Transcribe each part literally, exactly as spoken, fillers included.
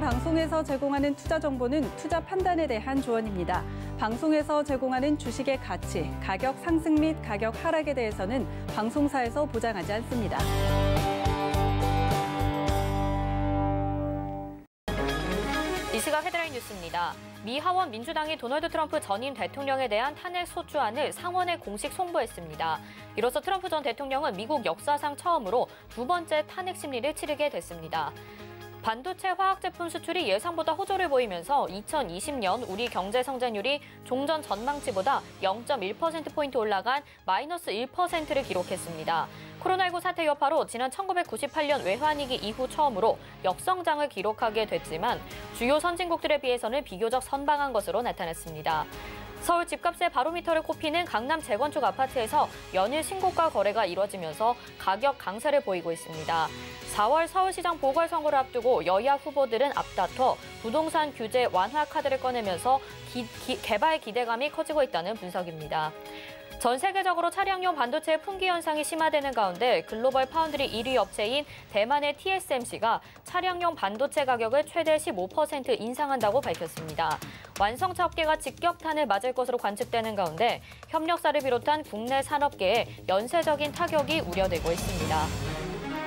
방송에서 제공하는 투자 정보는 투자 판단에 대한 조언입니다. 방송에서 제공하는 주식의 가치, 가격 상승 및 가격 하락에 대해서는 방송사에서 보장하지 않습니다. 이 시각 헤드라인 뉴스입니다. 미 하원 민주당이 도널드 트럼프 전임 대통령에 대한 탄핵 소추안을 상원에 공식 송부했습니다. 이로써 트럼프 전 대통령은 미국 역사상 처음으로 두 번째 탄핵 심리를 치르게 됐습니다. 반도체 화학제품 수출이 예상보다 호조를 보이면서 이천이십 년 우리 경제 성장률이 종전 전망치보다 영 점 일 퍼센트포인트 올라간 마이너스 일 퍼센트를 기록했습니다. 코로나십구 사태 여파로 지난 천구백구십팔 년 외환위기 이후 처음으로 역성장을 기록하게 됐지만 주요 선진국들에 비해서는 비교적 선방한 것으로 나타났습니다. 서울 집값의 바로미터를 꼽히는 강남 재건축 아파트에서 연일 신고가 거래가 이뤄지면서 가격 강세를 보이고 있습니다. 사월 서울시장 보궐선거를 앞두고 여야 후보들은 앞다퉈 부동산 규제 완화 카드를 꺼내면서 기, 기, 개발 기대감이 커지고 있다는 분석입니다. 전 세계적으로 차량용 반도체 품귀 현상이 심화되는 가운데 글로벌 파운드리 일 위 업체인 대만의 티에스엠씨가 차량용 반도체 가격을 최대 십오 퍼센트 인상한다고 밝혔습니다. 완성차 업계가 직격탄을 맞을 것으로 관측되는 가운데 협력사를 비롯한 국내 산업계에 연쇄적인 타격이 우려되고 있습니다.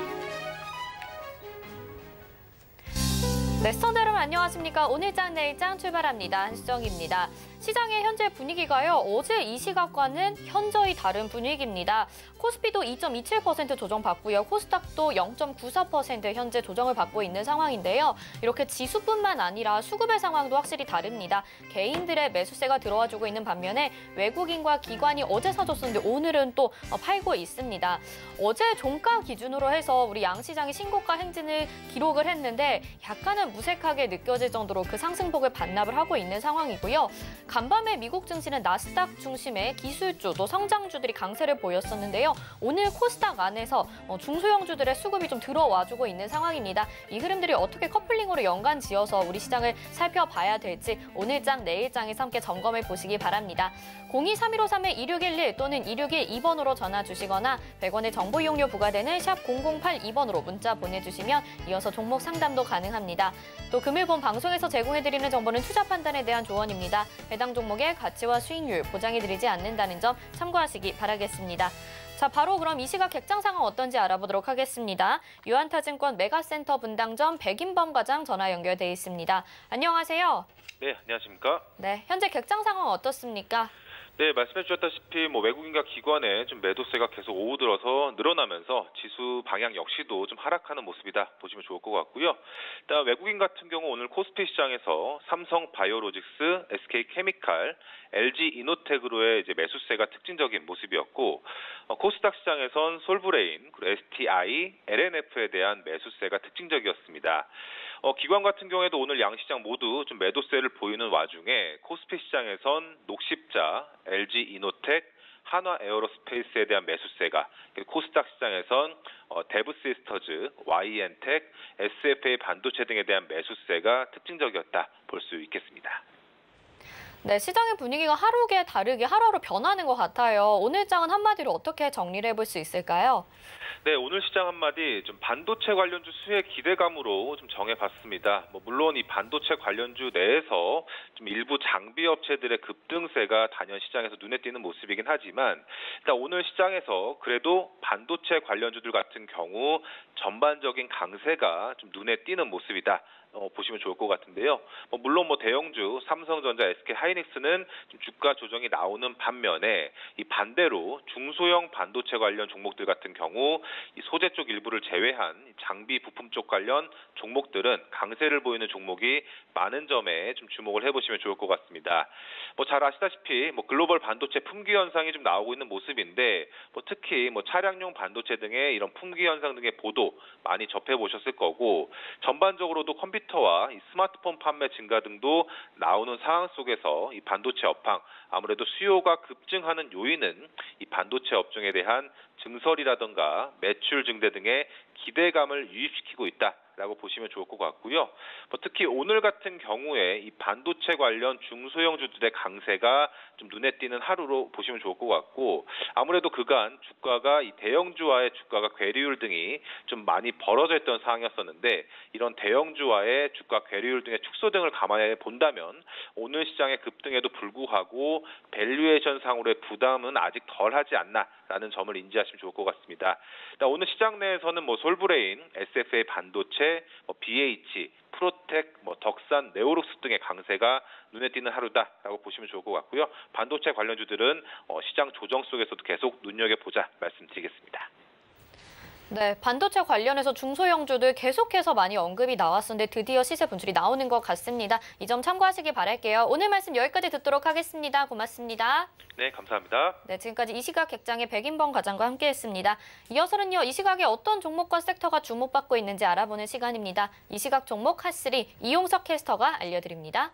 네, 시청자 여러분 안녕하십니까? 오늘장 내일장 출발합니다. 한수정입니다. 시장의 현재 분위기가요. 어제 이 시각과는 현저히 다른 분위기입니다. 코스피도 이 점 이칠 퍼센트 조정받고요. 코스닥도 영 점 구사 퍼센트 현재 조정을 받고 있는 상황인데요. 이렇게 지수뿐만 아니라 수급의 상황도 확실히 다릅니다. 개인들의 매수세가 들어와주고 있는 반면에 외국인과 기관이 어제 사줬었는데 오늘은 또 팔고 있습니다. 어제 종가 기준으로 해서 우리 양시장이 신고가 행진을 기록을 했는데 약간은 무색하게 느껴질 정도로 그 상승폭을 반납을 하고 있는 상황이고요. 간밤에 미국 증시는 나스닥 중심의 기술주 또 성장주들이 강세를 보였었는데요. 오늘 코스닥 안에서 중소형주들의 수급이 좀 들어와주고 있는 상황입니다. 이 흐름들이 어떻게 커플링으로 연관 지어서 우리 시장을 살펴봐야 될지 오늘장 내일장에서 함께 점검해 보시기 바랍니다. 공이 삼일오삼 이육일일 또는 이육일이 번으로 전화 주시거나 백 원의 정보 이용료 부과되는 샵 공공팔이 번으로 문자 보내주시면 이어서 종목 상담도 가능합니다. 또 금일본 방송에서 제공해드리는 정보는 투자 판단에 대한 조언입니다. 해당 종목의 가치와 수익률 보장해드리지 않는다는 점 참고하시기 바라겠습니다. 자, 바로 그럼 이 시각 객장 상황 어떤지 알아보도록 하겠습니다. 유한타증권 메가센터 분당점 백인범 과장 전화 연결돼 있습니다. 안녕하세요. 네, 안녕하십니까? 네, 현재 객장 상황 어떻습니까? 네, 말씀해 주셨다시피 뭐 외국인과 기관의 좀 매도세가 계속 오후 들어서 늘어나면서 지수 방향 역시도 좀 하락하는 모습이다 보시면 좋을 것 같고요. 일단 외국인 같은 경우 오늘 코스피 시장에서 삼성 바이오로직스, 에스케이케미칼, 엘지이노텍으로의 이제 매수세가 특징적인 모습이었고 어, 코스닥 시장에선 솔브레인, 그리고 에스티아이, 엘엔에프에 대한 매수세가 특징적이었습니다. 어, 기관 같은 경우에도 오늘 양시장 모두 좀 매도세를 보이는 와중에 코스피 시장에선 녹십자, 엘지이노텍, 한화에어로스페이스에 대한 매수세가, 코스닥 시장에선 어, 데브시스터즈, 와이엔텍, 에스에프에이 반도체 등에 대한 매수세가 특징적이었다 볼 수 있겠습니다. 네, 시장의 분위기가 하루게 다르게 하루하루 변하는 것 같아요. 오늘 장은 한마디로 어떻게 정리를 해볼 수 있을까요? 네, 오늘 시장 한마디 좀 반도체 관련주 수혜 기대감으로 좀 정해봤습니다. 뭐 물론 이 반도체 관련주 내에서 좀 일부 장비 업체들의 급등세가 단연 시장에서 눈에 띄는 모습이긴 하지만 일단 오늘 시장에서 그래도 반도체 관련주들 같은 경우 전반적인 강세가 좀 눈에 띄는 모습이다. 어, 보시면 좋을 것 같은데요. 뭐 물론 뭐 대형주 삼성전자, 에스케이하이닉스는 좀 주가 조정이 나오는 반면에 이 반대로 중소형 반도체 관련 종목들 같은 경우 이 소재 쪽 일부를 제외한 장비 부품 쪽 관련 종목들은 강세를 보이는 종목이 많은 점에 좀 주목을 해보시면 좋을 것 같습니다. 뭐 잘 아시다시피 뭐 글로벌 반도체 품귀 현상이 좀 나오고 있는 모습인데 뭐 특히 뭐 차량용 반도체 등의 이런 품귀 현상 등의 보도 많이 접해 보셨을 거고 전반적으로도 컴퓨터와 이 스마트폰 판매 증가 등도 나오는 상황 속에서 이 반도체 업황 아무래도 수요가 급증하는 요인은 이 반도체 업종에 대한 증설이라든가 매출 증대 등의 기대감을 유입시키고 있다. 라고 보시면 좋을 것 같고요. 뭐 특히 오늘 같은 경우에 이 반도체 관련 중소형주들의 강세가 좀 눈에 띄는 하루로 보시면 좋을 것 같고, 아무래도 그간 주가가 이 대형주와의 주가가 괴리율 등이 좀 많이 벌어져 있던 상황이었었는데, 이런 대형주와의 주가 괴리율 등의 축소 등을 감안해 본다면 오늘 시장의 급등에도 불구하고 밸류에이션 상으로의 부담은 아직 덜하지 않나라는 점을 인지하시면 좋을 것 같습니다. 오늘 시장 내에서는 뭐 솔브레인, 에스에프에이 반도체, 뭐 비에이치, 프로텍, 뭐 덕산, 네오룩스 등의 강세가 눈에 띄는 하루다라고 보시면 좋을 것 같고요. 반도체 관련주들은 어, 시장 조정 속에서도 계속 눈여겨보자 말씀드리겠습니다. 네, 반도체 관련해서 중소형주들 계속해서 많이 언급이 나왔었는데 드디어 시세 분출이 나오는 것 같습니다. 이 점 참고하시기 바랄게요. 오늘 말씀 여기까지 듣도록 하겠습니다. 고맙습니다. 네, 감사합니다. 네, 지금까지 이시각 객장의 백인범 과장과 함께했습니다. 이어서는요, 이 시각에 어떤 종목과 섹터가 주목받고 있는지 알아보는 시간입니다. 이시각 종목 핫쓰리 이용석 캐스터가 알려드립니다.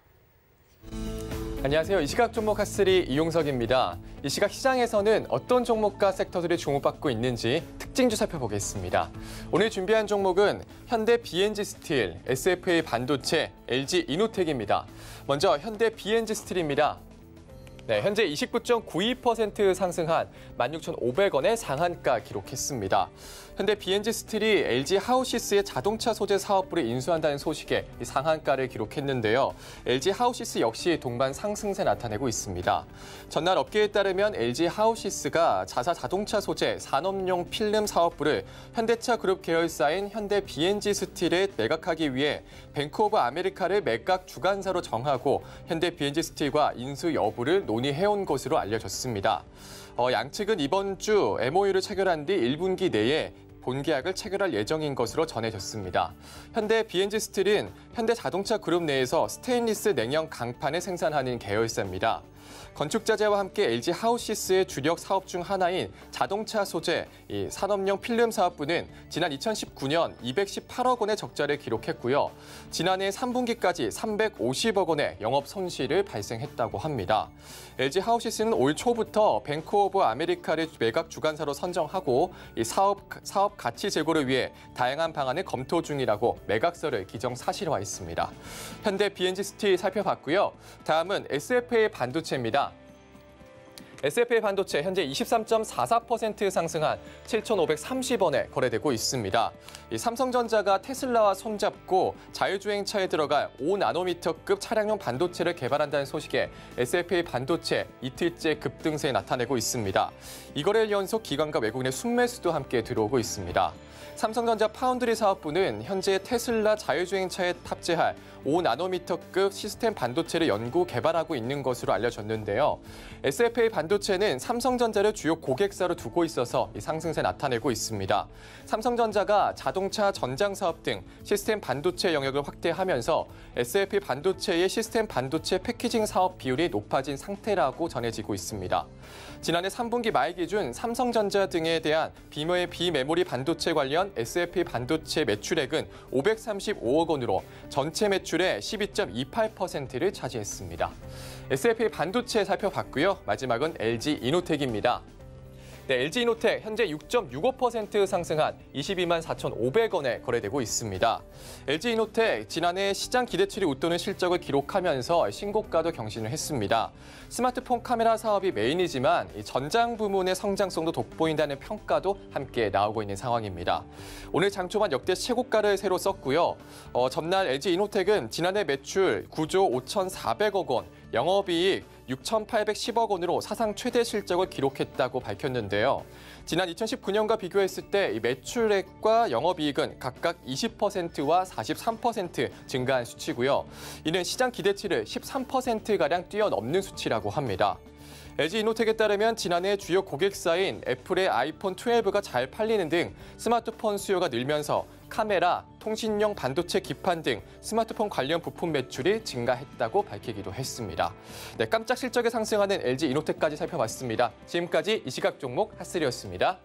안녕하세요. 이시각 종목 핫쓰리 이용석입니다. 이 시각 시장에서는 어떤 종목과 섹터들이 주목받고 있는지 특징주 살펴보겠습니다. 오늘 준비한 종목은 현대 비엔지 스틸, 에스에프에이 반도체, 엘지 이노텍입니다. 먼저 현대 비엔지 스틸입니다. 네, 현재 이십구 점 구이 퍼센트 상승한 만 육천오백 원의 상한가 기록했습니다. 현대 비엔지 스틸이 엘지 하우시스의 자동차 소재 사업부를 인수한다는 소식에 상한가를 기록했는데요. 엘지 하우시스 역시 동반 상승세 나타내고 있습니다. 전날 업계에 따르면 엘지 하우시스가 자사 자동차 소재 산업용 필름 사업부를 현대차 그룹 계열사인 현대 비엔지 스틸에 매각하기 위해 뱅크 오브 아메리카를 매각 주관사로 정하고 현대 비엔지 스틸과 인수 여부를 논의해온 것으로 알려졌습니다. 어, 양측은 이번 주 엠오유를 체결한 뒤 일 분기 내에 본계약을 체결할 예정인 것으로 전해졌습니다. 현대 비엔지 스틸은 현대 자동차 그룹 내에서 스테인리스 냉형 강판을 생산하는 계열사입니다. 건축자재와 함께 엘지 하우시스의 주력 사업 중 하나인 자동차 소재 이 산업용 필름 사업부는 지난 이천십구 년 이백십팔억 원의 적자를 기록했고요. 지난해 삼 분기까지 삼백오십억 원의 영업 손실을 발생했다고 합니다. 엘지 하우시스는 올 초부터 뱅크 오브 아메리카를 매각 주관사로 선정하고 이 사업, 사업 가치 제고를 위해 다양한 방안을 검토 중이라고 매각서를 기정사실화했습니다. 현대 비엔지 스틸 살펴봤고요. 다음은 에스에프에이 반도체입니다. 에스에프에이 반도체 현재 이십삼 점 사사 퍼센트 상승한 칠천오백삼십 원에 거래되고 있습니다. 이 삼성전자가 테슬라와 손잡고 자율주행차에 들어갈 오 나노미터급 차량용 반도체를 개발한다는 소식에 에스에프에이 반도체 이틀째 급등세 나타내고 있습니다. 이거래일 연속 기관과 외국인의 순매수도 함께 들어오고 있습니다. 삼성전자 파운드리 사업부는 현재 테슬라 자율주행차에 탑재할 오 나노미터급 시스템 반도체를 연구 개발하고 있는 것으로 알려졌는데요. 에스에프에이 반도체는 삼성전자를 주요 고객사로 두고 있어서 이 상승세 나타내고 있습니다. 삼성전자가 자동차 전장 사업 등 시스템 반도체 영역을 확대하면서 에스에프에이 반도체의 시스템 반도체 패키징 사업 비율이 높아진 상태라고 전해지고 있습니다. 지난해 삼 분기 말 기준 삼성전자 등에 대한 비메, 비메모리 반도체 관련 에스에프에이 반도체 매출액은 오백삼십오억 원으로 전체 매출의 십이 점 이팔 퍼센트를 차지했습니다. 에스에프에이 반도체 살펴봤고요. 마지막은 엘지 이노텍입니다. 네, 엘지 이노텍 현재 육 점 육오 퍼센트 상승한 이십이만 사천오백 원에 거래되고 있습니다. 엘지 이노텍 지난해 시장 기대치를 웃도는 실적을 기록하면서 신고가도 경신을 했습니다. 스마트폰 카메라 사업이 메인이지만 이 전장 부문의 성장성도 돋보인다는 평가도 함께 나오고 있는 상황입니다. 오늘 장 초반 역대 최고가를 새로 썼고요. 어, 전날 엘지 이노텍은 지난해 매출 구조 오천사백억 원, 영업이익 육천팔백십억 원으로 사상 최대 실적을 기록했다고 밝혔는데요. 지난 이천십구 년과 비교했을 때 이 매출액과 영업이익은 각각 이십 퍼센트와 사십삼 퍼센트 증가한 수치고요. 이는 시장 기대치를 십삼 퍼센트가량 뛰어넘는 수치라고 합니다. 엘지 이노텍에 따르면 지난해 주요 고객사인 애플의 아이폰 십이가 잘 팔리는 등 스마트폰 수요가 늘면서 카메라, 통신용 반도체 기판 등 스마트폰 관련 부품 매출이 증가했다고 밝히기도 했습니다. 네, 깜짝 실적에 상승하는 엘지 이노텍까지 살펴봤습니다. 지금까지 이 시각 종목 핫쓰리였습니다.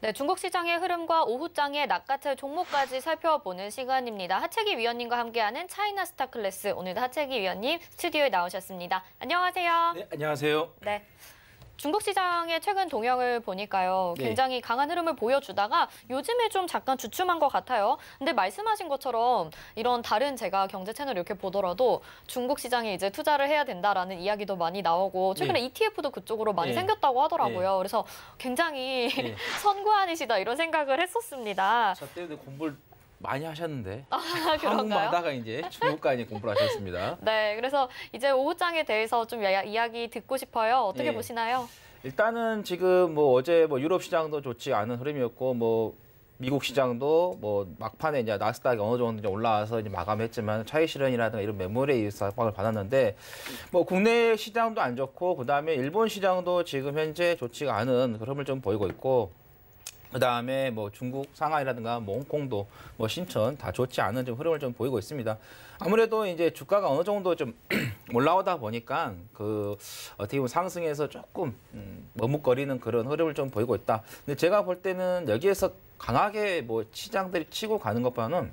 네, 중국 시장의 흐름과 오후장의 낚아채 종목까지 살펴보는 시간입니다. 하채기 위원님과 함께하는 차이나 스타 클래스. 오늘도 하채기 위원님 스튜디오에 나오셨습니다. 안녕하세요. 네, 안녕하세요. 네. 중국 시장의 최근 동향을 보니까요. 굉장히 네. 강한 흐름을 보여주다가 요즘에 좀 잠깐 주춤한 것 같아요. 근데 말씀하신 것처럼 이런 다른 제가 경제 채널 이렇게 보더라도 중국 시장에 이제 투자를 해야 된다라는 이야기도 많이 나오고 최근에 네. 이티에프도 그쪽으로 많이 네. 생겼다고 하더라고요. 네. 그래서 굉장히 네. 선구안이시다 이런 생각을 했었습니다. 저 때문에 공부를 많이 하셨는데 아, 그런가요? 한국마다가 이제 중국까지 공부를 하셨습니다. 네, 그래서 이제 오후장에 대해서 좀 야, 이야기 듣고 싶어요. 어떻게 네. 보시나요? 일단은 지금 뭐 어제 뭐 유럽 시장도 좋지 않은 흐름이었고 뭐 미국 시장도 뭐 막판에 이제 나스닥이 어느 정도 이제 올라와서 이제 마감했지만 차익 실현이라든가 이런 매물에 의해서 압박을 받았는데 뭐 국내 시장도 안 좋고 그다음에 일본 시장도 지금 현재 좋지가 않은 흐름을 좀 보이고 있고 그다음에 뭐 중국 상하이라든가 뭐 홍콩도 뭐 신천 다 좋지 않은 좀 흐름을 좀 보이고 있습니다. 아무래도 이제 주가가 어느 정도 좀 올라오다 보니까 그 어떻게 보면 상승에서 조금 음, 머뭇거리는 그런 흐름을 좀 보이고 있다. 근데 제가 볼 때는 여기에서 강하게 뭐 시장들이 치고 가는 것보다는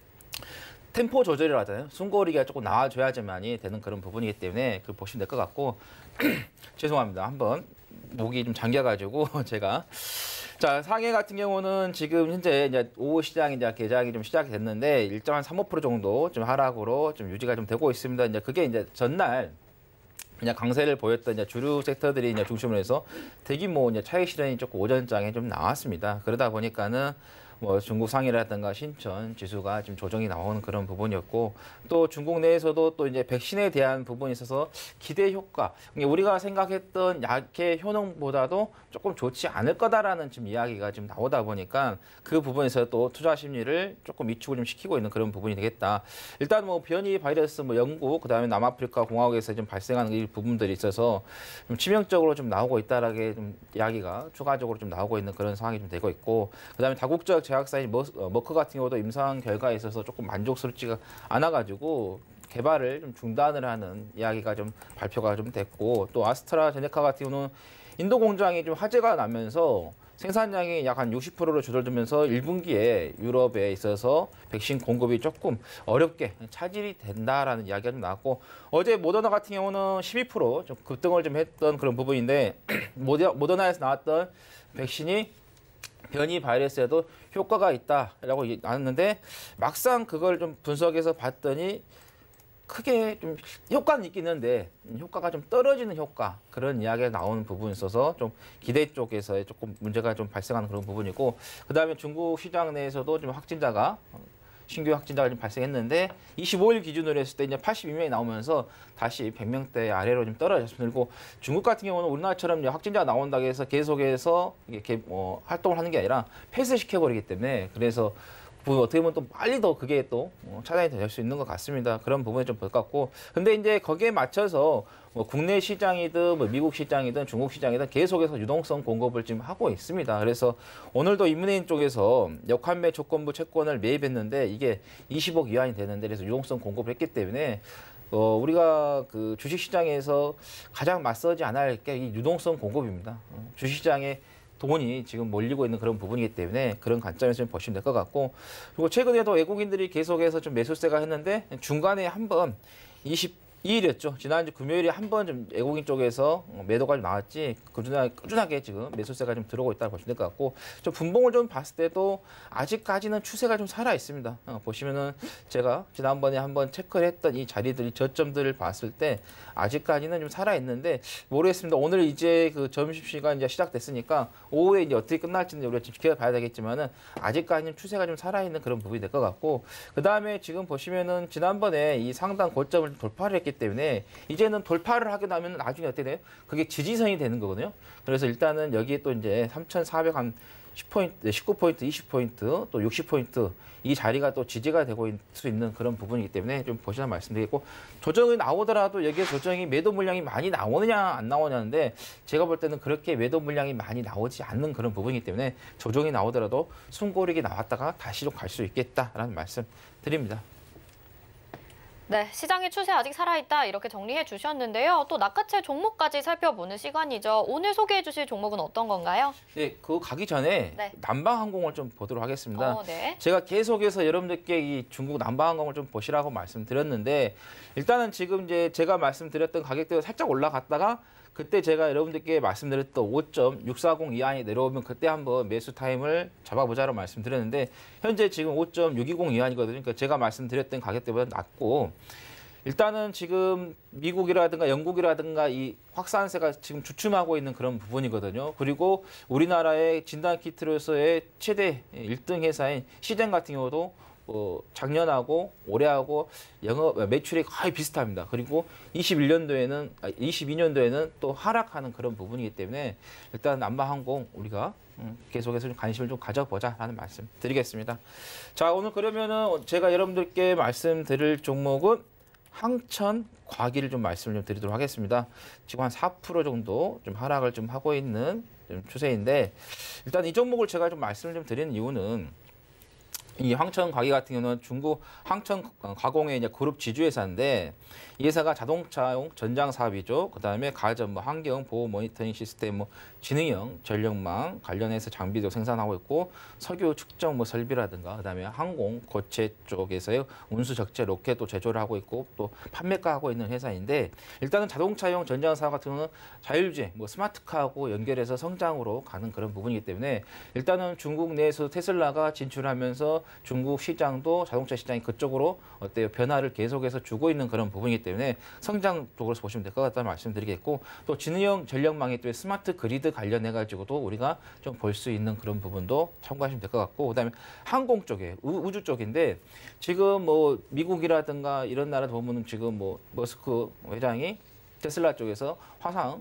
템포 조절이라잖아요. 숨고리가 조금 나와줘야지만이 되는 그런 부분이기 때문에 그걸 보시면 될 것 같고 죄송합니다. 한번 목이 좀 잠겨가지고 제가 자, 상해 같은 경우는 지금 현재 이제 오후 시장 이제 개장이 좀 시작이 됐는데 일정 한 삼, 오 퍼센트 정도 좀 하락으로 좀 유지가 좀 되고 있습니다. 이제 그게 이제 전날 그냥 강세를 보였던 이제 주류 섹터들이 이제 중심으로 해서 대규모 이제 차익 실현이 조금 오전장에 좀 나왔습니다. 그러다 보니까는 뭐 중국 상해라든가 신천 지수가 지금 조정이 나오는 그런 부분이었고 또 중국 내에서도 또 이제 백신에 대한 부분이 있어서 기대 효과 우리가 생각했던 약의 효능보다도 조금 좋지 않을 거다라는 지금 이야기가 지금 나오다 보니까 그 부분에서 또 투자 심리를 조금 위축을 좀 시키고 있는 그런 부분이 되겠다. 일단 뭐 변이 바이러스 뭐 영국 그다음에 남아프리카 공화국에서 좀 발생하는 이 부분들이 있어서 좀 치명적으로 좀 나오고 있다라게 좀 이야기가 추가적으로 좀 나오고 있는 그런 상황이 좀 되고 있고 그다음에 다국적 제약사인 머크 같은 경우도 임상 결과에 있어서 조금 만족스럽지가 않아가지고 개발을 좀 중단을 하는 이야기가 좀 발표가 좀 됐고 또 아스트라제네카 같은 경우는 인도 공장이 좀 화재가 나면서 생산량이 약 한 육십 퍼센트로 줄어들면서 일 분기에 유럽에 있어서 백신 공급이 조금 어렵게 차질이 된다라는 이야기가 좀 나왔고 어제 모더나 같은 경우는 십이 퍼센트 좀 급등을 좀 했던 그런 부분인데 모더나에서 나왔던 백신이 변이 바이러스에도 효과가 있다라고 나왔는데 막상 그걸 좀 분석해서 봤더니 크게 좀 효과는 있긴 한데 효과가 좀 떨어지는 효과 그런 이야기가 나오는 부분이 있어서 좀 기대 쪽에서 조금 문제가 좀 발생하는 그런 부분이고 그다음에 중국 시장 내에서도 좀 확진자가 신규 확진자가 좀 발생했는데 이십오 일 기준으로 했을 때 이제 팔십이 명이 나오면서 다시 백 명대 아래로 좀 떨어졌습니다. 그리고 중국 같은 경우는 우리나라처럼 확진자가 나온다고 해서 계속해서 이렇게 뭐 활동을 하는 게 아니라 폐쇄시켜버리기 때문에 그래서 어떻게 보면 또 빨리 더 그게 또 차단이 될 수 있는 것 같습니다. 그런 부분이 좀 볼 것 같고. 근데 이제 거기에 맞춰서 뭐 국내 시장이든 뭐 미국 시장이든 중국 시장이든 계속해서 유동성 공급을 지금 하고 있습니다. 그래서 오늘도 이문해인 쪽에서 역환매 조건부 채권을 매입했는데 이게 이십억 위안이 되는데 그래서 유동성 공급을 했기 때문에 어, 우리가 그 주식시장에서 가장 맞서지 않아야 할 게 이 유동성 공급입니다. 어, 주식시장에 돈이 지금 몰리고 있는 그런 부분이기 때문에 그런 관점에서 좀 보시면 될 것 같고 그리고 최근에도 외국인들이 계속해서 좀 매수세가 했는데 중간에 한번 이십이 일이었죠. 지난주 금요일에 한 번 좀 외국인 쪽에서 매도가 좀 나왔지 꾸준하게, 꾸준하게 지금 매수세가 좀 들어오고 있다고 보시면 될 것 같고 좀 분봉을 좀 봤을 때도 아직까지는 추세가 좀 살아 있습니다. 어, 보시면은 제가 지난번에 한번 체크를 했던 이 자리들 저점들을 봤을 때 아직까지는 좀 살아 있는데 모르겠습니다. 오늘 이제 그 점심시간 이제 시작됐으니까 오후에 이제 어떻게 끝날지는 우리가 좀 지켜봐야 되겠지만은 아직까지는 추세가 좀 살아 있는 그런 부분이 될 것 같고 그 다음에 지금 보시면은 지난번에 이 상단 고점을 돌파를 했기 때문에 이제는 돌파를 하게 되면 나중에 어떻게 돼요? 그게 지지선이 되는 거거든요. 그래서 일단은 여기에 또 이제 삼천사백 한 십 포인트, 십구 포인트, 이십 포인트, 또 육십 포인트 이 자리가 또 지지가 되고 있을 수 있는 그런 부분이기 때문에 좀 보시라 말씀드리겠고 조정이 나오더라도 여기에 조정이 매도 물량이 많이 나오느냐 안 나오냐는데 제가 볼 때는 그렇게 매도 물량이 많이 나오지 않는 그런 부분이기 때문에 조정이 나오더라도 숨고르기 나왔다가 다시 좀 갈 수 있겠다라는 말씀 드립니다. 네, 시장의 추세 아직 살아있다 이렇게 정리해 주셨는데요. 또 낚아채 종목까지 살펴보는 시간이죠. 오늘 소개해 주실 종목은 어떤 건가요? 네, 그거 가기 전에 네. 남방항공을 좀 보도록 하겠습니다. 어, 네. 제가 계속해서 여러분들께 이 중국 남방항공을 좀 보시라고 말씀드렸는데 일단은 지금 이제 제가 말씀드렸던 가격대가 살짝 올라갔다가 그때 제가 여러분들께 말씀드렸던 오 점 육사공 이하에 내려오면 그때 한번 매수 타임을 잡아보자고 말씀드렸는데 현재 지금 오 점 육이공 이하이거든요. 그러니까 제가 말씀드렸던 가격대보다 낮고 일단은 지금 미국이라든가 영국이라든가 이 확산세가 지금 주춤하고 있는 그런 부분이거든요. 그리고 우리나라의 진단키트로서의 최대 일 등 회사인 시젠 같은 경우도 어, 작년하고 올해하고 영업 매출이 거의 비슷합니다. 그리고 이십일 년도에는 아, 이십이 년도에는 또 하락하는 그런 부분이기 때문에 일단 남방항공 우리가 음, 계속해서 좀 관심을 좀 가져보자라는 말씀 드리겠습니다. 자, 오늘 그러면은 제가 여러분들께 말씀드릴 종목은 항천 과기를 좀 말씀을 좀 드리도록 하겠습니다. 지금 한 사 퍼센트 정도 좀 하락을 좀 하고 있는 좀 추세인데 일단 이 종목을 제가 좀 말씀을 좀 드리는 이유는 이 항천 과기 같은 경우는 중국 항천 가공의 이제 그룹 지주회사인데 이 회사가 자동차용 전장 사업이죠. 그 다음에 가전, 뭐 환경 보호 모니터링 시스템, 뭐 지능형 전력망 관련해서 장비도 생산하고 있고 석유 축적 뭐 설비라든가 그 다음에 항공 고체 쪽에서의 운수 적재 로켓도 제조를 하고 있고 또 판매가 하고 있는 회사인데 일단은 자동차용 전장 사업 같은 경우는 자율주행, 뭐 스마트카하고 연결해서 성장으로 가는 그런 부분이기 때문에 일단은 중국 내에서 테슬라가 진출하면서 중국 시장도 자동차 시장이 그쪽으로 어때요 변화를 계속해서 주고 있는 그런 부분이기 때문에 성장 쪽으로 보시면 될 것 같다는 말씀드리겠고 또 지능형 전력망에 또 스마트 그리드 관련해 가지고도 우리가 좀 볼 수 있는 그런 부분도 참고하시면 될 것 같고 그다음에 항공 쪽에 우주 쪽인데 지금 뭐 미국이라든가 이런 나라 보면은 지금 뭐 머스크 회장이 테슬라 쪽에서 화상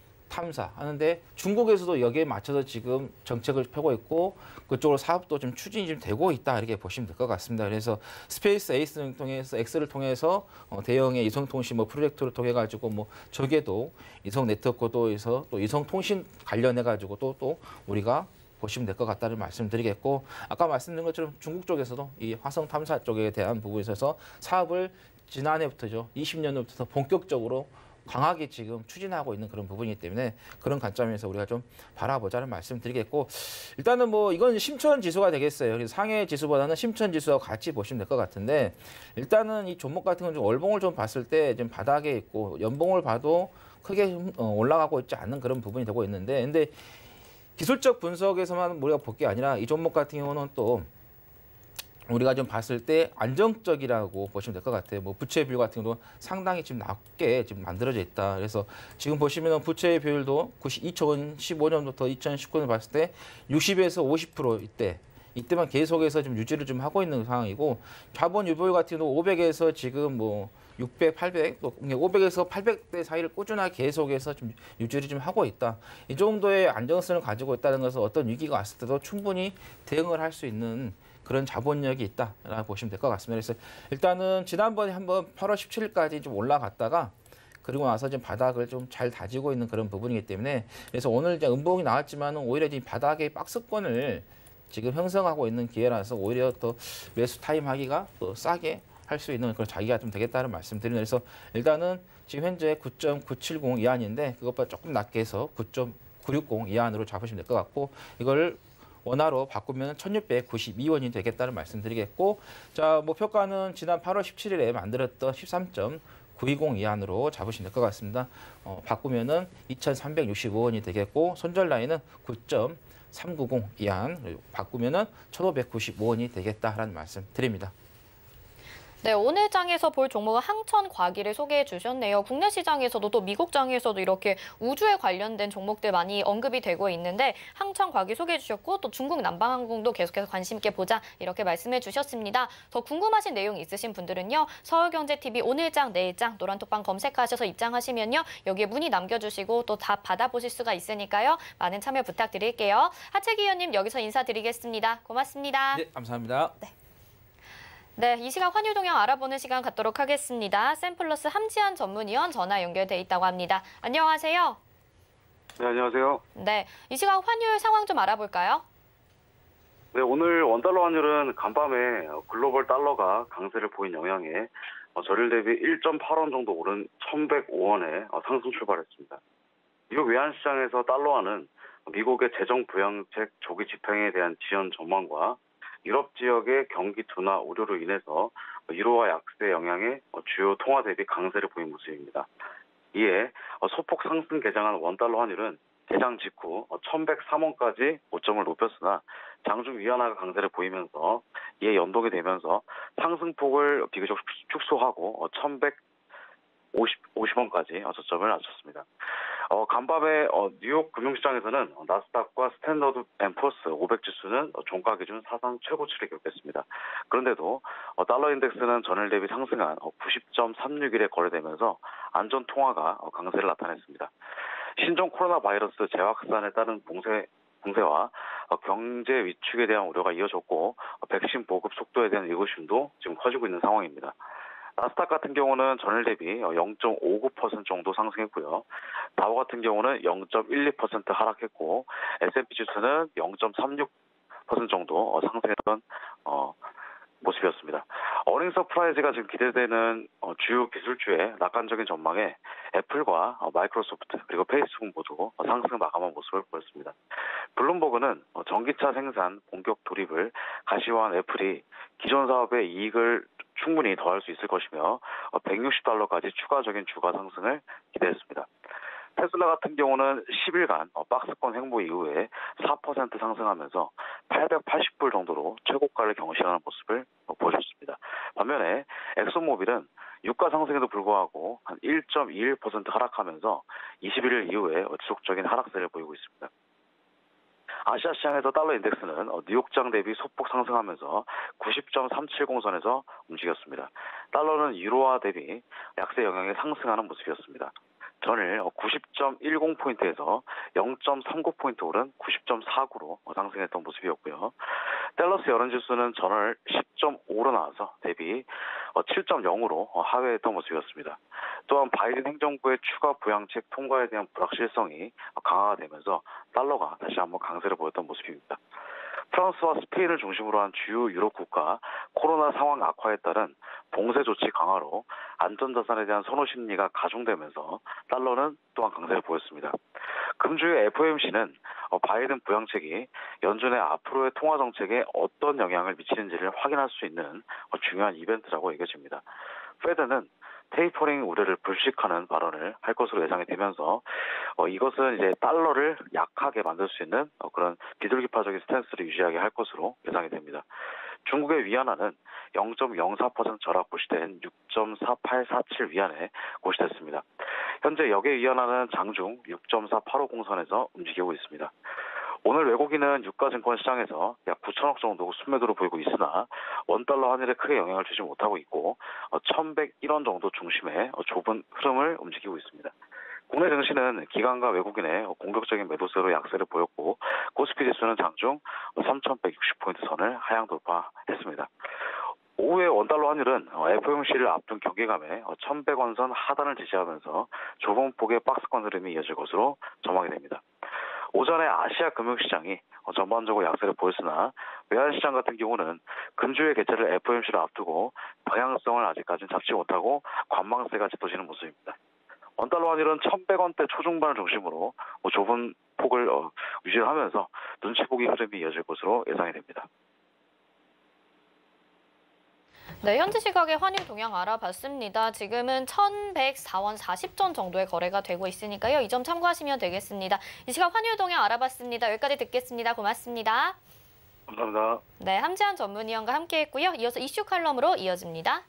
탐사하는데 중국에서도 여기에 맞춰서 지금 정책을 펴고 있고 그쪽으로 사업도 좀 추진이 좀 되고 있다 이렇게 보시면 될 것 같습니다. 그래서 스페이스 에이스를 통해서 X를 통해서 어, 대형의 이성통신 뭐 프로젝트를 통해 가지고 뭐 저게도 이성 네트워크도에서 또 이성통신 관련해 가지고 또 또 우리가 보시면 될 것 같다는 말씀드리겠고 아까 말씀드린 것처럼 중국 쪽에서도 이 화성 탐사 쪽에 대한 부분에 있어서 사업을 지난해부터죠 이십 년도부터 본격적으로 강하게 지금 추진하고 있는 그런 부분이기 때문에 그런 관점에서 우리가 좀 바라보자는 말씀드리겠고 일단은 뭐 이건 심천 지수가 되겠어요. 그래서 상해 지수보다는 심천 지수와 같이 보시면 될 것 같은데 일단은 이 종목 같은 건 좀 월봉을 좀 봤을 때 좀 바닥에 있고 연봉을 봐도 크게 올라가고 있지 않는 그런 부분이 되고 있는데 근데 기술적 분석에서만 우리가 볼 게 아니라 이 종목 같은 경우는 또 우리가 좀 봤을 때 안정적이라고 보시면 될 것 같아요. 뭐 부채 비율 같은 경우도 상당히 지금 낮게 지금 만들어져 있다. 그래서 지금 보시면 부채 비율도 이천십오 년부터 이천십구 년 봤을 때 육십에서 오십 퍼센트 이때 이때만 계속해서 좀 유지를 좀 하고 있는 상황이고 자본 유보율 같은 경우 오백에서 지금 뭐 육백, 팔백, 또 오백에서 팔백 대 사이를 꾸준하게 계속해서 좀 유지를 좀 하고 있다. 이 정도의 안정성을 가지고 있다는 것은 어떤 위기가 왔을 때도 충분히 대응을 할 수 있는 그런 자본력이 있다라고 보시면 될 것 같습니다. 그래서 일단은 지난번에 한번 팔월 십칠일까지 좀 올라갔다가 그리고 나서 지금 바닥을 좀 잘 다지고 있는 그런 부분이기 때문에 그래서 오늘 이제 음봉이 나왔지만 오히려 지금 바닥의 박스권을 지금 형성하고 있는 기회라서 오히려 또 매수 타임 하기가 또 싸게 할 수 있는 그런 자기가 좀 되겠다는 말씀드리는 그래서 일단은 지금 현재 구 점 구칠공 이하인데 그것보다 조금 낮게 해서 구 점 구육공 이하로 잡으시면 될 것 같고 이걸 원화로 바꾸면 천육백구십이 원이 되겠다는 말씀드리겠고 자 목표가는 지난 팔월 십칠일에 만들었던 십삼 점 구이공 이하로 잡으시면 될 것 같습니다. 어, 바꾸면은 이천삼백육십오 원이 되겠고 손절 라인은 구 점 삼구공 이한 바꾸면은 천오백구십오 원이 되겠다라는 말씀 드립니다. 네, 오늘 장에서 볼 종목은 항천 과기를 소개해 주셨네요. 국내 시장에서도 또 미국 장에서도 이렇게 우주에 관련된 종목들 많이 언급이 되고 있는데 항천 과기 소개해 주셨고 또 중국 남방항공도 계속해서 관심 있게 보자 이렇게 말씀해 주셨습니다. 더 궁금하신 내용 있으신 분들은요. 서울경제티비 오늘장, 내일장, 노란톡방 검색하셔서 입장하시면요. 여기에 문의 남겨주시고 또 답 받아보실 수가 있으니까요. 많은 참여 부탁드릴게요. 하채기 의원님 여기서 인사드리겠습니다. 고맙습니다. 네, 감사합니다. 네. 네, 이 시각 환율 동향 알아보는 시간 갖도록 하겠습니다. 샘플러스 함지한 전문위원 전화 연결돼 있다고 합니다. 안녕하세요. 네, 안녕하세요. 네, 이 시각 환율 상황 좀 알아볼까요? 네, 오늘 원달러 환율은 간밤에 글로벌 달러가 강세를 보인 영향에 어, 전일 대비 일 점 팔 원 정도 오른 천백오 원에 어, 상승 출발했습니다. 미국 외환시장에서 달러화는 미국의 재정 부양책 조기 집행에 대한 지연 전망과 유럽 지역의 경기 둔화 우려로 인해서 유로화 약세 영향에 주요 통화 대비 강세를 보인 모습입니다. 이에 소폭 상승 개장한 원달러 환율은 개장 직후 천백삼 원까지 고점을 높였으나 장중 위안화가 강세를 보이면서 이에 연동이 되면서 상승폭을 비교적 축소하고 천백오십 원까지 저점을 낮췄습니다. 어, 간밤에 어, 뉴욕 금융시장에서는 나스닥과 스탠더드 앤 푸어스 오백 지수는 종가 기준 사상 최고치를 기록했습니다. 그런데도 어, 달러 인덱스는 전일 대비 상승한 어, 구십 점 삼육 일에 거래되면서 안전 통화가 어, 강세를 나타냈습니다. 신종 코로나 바이러스 재확산에 따른 봉쇄 봉쇄와 어, 경제 위축에 대한 우려가 이어졌고 어, 백신 보급 속도에 대한 의구심도 지금 커지고 있는 상황입니다. 나스닥 같은 경우는 전일 대비 영 점 오구 퍼센트 정도 상승했고요. 다우 같은 경우는 영 점 일이 퍼센트 하락했고 에스 앤 피 지수는 영 점 삼육 퍼센트 정도 상승했던 어, 모습이었습니다. 어닝 서프라이즈가 지금 기대되는 어, 주요 기술주의 낙관적인 전망에 애플과 어, 마이크로소프트 그리고 페이스북 모두 어, 상승 마감한 모습을 보였습니다. 블룸버그는 어, 전기차 생산 본격 돌입을 가시화한 애플이 기존 사업의 이익을 충분히 더할 수 있을 것이며 어, 백육십 달러까지 추가적인 주가 상승을 기대했습니다. 테슬라 같은 경우는 십 일간 어, 박스권 횡보 이후에 사 퍼센트 상승하면서 팔백팔십 불 정도로 최고가를 경신하는 모습을 어, 보여줬습니다. 반면에 엑소모빌은 유가 상승에도 불구하고 한 일 점 이일 퍼센트 하락하면서 이십일 일 이후에 어, 지속적인 하락세를 보이고 있습니다. 아시아 시장에서 달러 인덱스는 어, 뉴욕장 대비 소폭 상승하면서 구십 점 삼칠공 선에서 움직였습니다. 달러는 유로화 대비 약세 영향에 상승하는 모습이었습니다. 전일 구십 점 일공 포인트에서 영 점 삼구 포인트 오른 구십 점 사구로 상승했던 모습이었고요. 댈러스 여론지수는 전월 십 점 오로 나와서 대비 칠 점 영으로 하회했던 모습이었습니다. 또한 바이든 행정부의 추가 부양책 통과에 대한 불확실성이 강화가 되면서 달러가 다시 한번 강세를 보였던 모습입니다. 프랑스와 스페인을 중심으로 한 주요 유럽 국가 코로나 상황 악화에 따른 봉쇄 조치 강화로 안전자산에 대한 선호 심리가 가중되면서 달러는 또한 강세를 보였습니다. 금주의 에프 오 엠 씨는 바이든 부양책이 연준의 앞으로의 통화 정책에 어떤 영향을 미치는지를 확인할 수 있는 중요한 이벤트라고 여겨집니다. 페드는 테이퍼링 우려를 불식하는 발언을 할 것으로 예상이 되면서 어, 이것은 이제 달러를 약하게 만들 수 있는 어, 그런 비둘기파적인 스탠스를 유지하게 할 것으로 예상이 됩니다. 중국의 위안화는 영 점 영사 퍼센트 절하 고시된 육 점 사팔사칠 위안에 고시됐습니다. 현재 역외 위안화는 장중 육 점 사팔오공 선에서 움직이고 있습니다. 오늘 외국인은 유가증권 시장에서 약 구천억 정도 순매도를 보이고 있으나 원달러 환율에 크게 영향을 주지 못하고 있고 천백일 원 정도 중심의 좁은 흐름을 움직이고 있습니다. 국내 증시는 기관과 외국인의 공격적인 매도세로 약세를 보였고 코스피 지수는 장중 삼천백육십 포인트 선을 하향 돌파했습니다. 오후에 원달러 환율은 에프 오 엠 씨를 앞둔 경계감에 천백 원 선 하단을 지지하면서 좁은 폭의 박스권 흐름이 이어질 것으로 전망이 됩니다. 오전에 아시아 금융시장이 전반적으로 약세를 보였으나 외환시장 같은 경우는 금주의 개최를 에프 오 엠 씨를 앞두고 방향성을 아직까지는 잡지 못하고 관망세가 짙어지는 모습입니다. 원달러 환율은 천백 원대 초중반을 중심으로 좁은 폭을 유지하면서 눈치 보기 흐름이 이어질 것으로 예상이 됩니다. 네, 현지 시각의 환율 동향 알아봤습니다. 지금은 천백사 원 사십 전 정도의 거래가 되고 있으니까요. 이 점 참고하시면 되겠습니다. 이 시각 환율 동향 알아봤습니다. 여기까지 듣겠습니다. 고맙습니다. 감사합니다. 네, 함지한 전문위원과 함께했고요. 이어서 이슈 칼럼으로 이어집니다.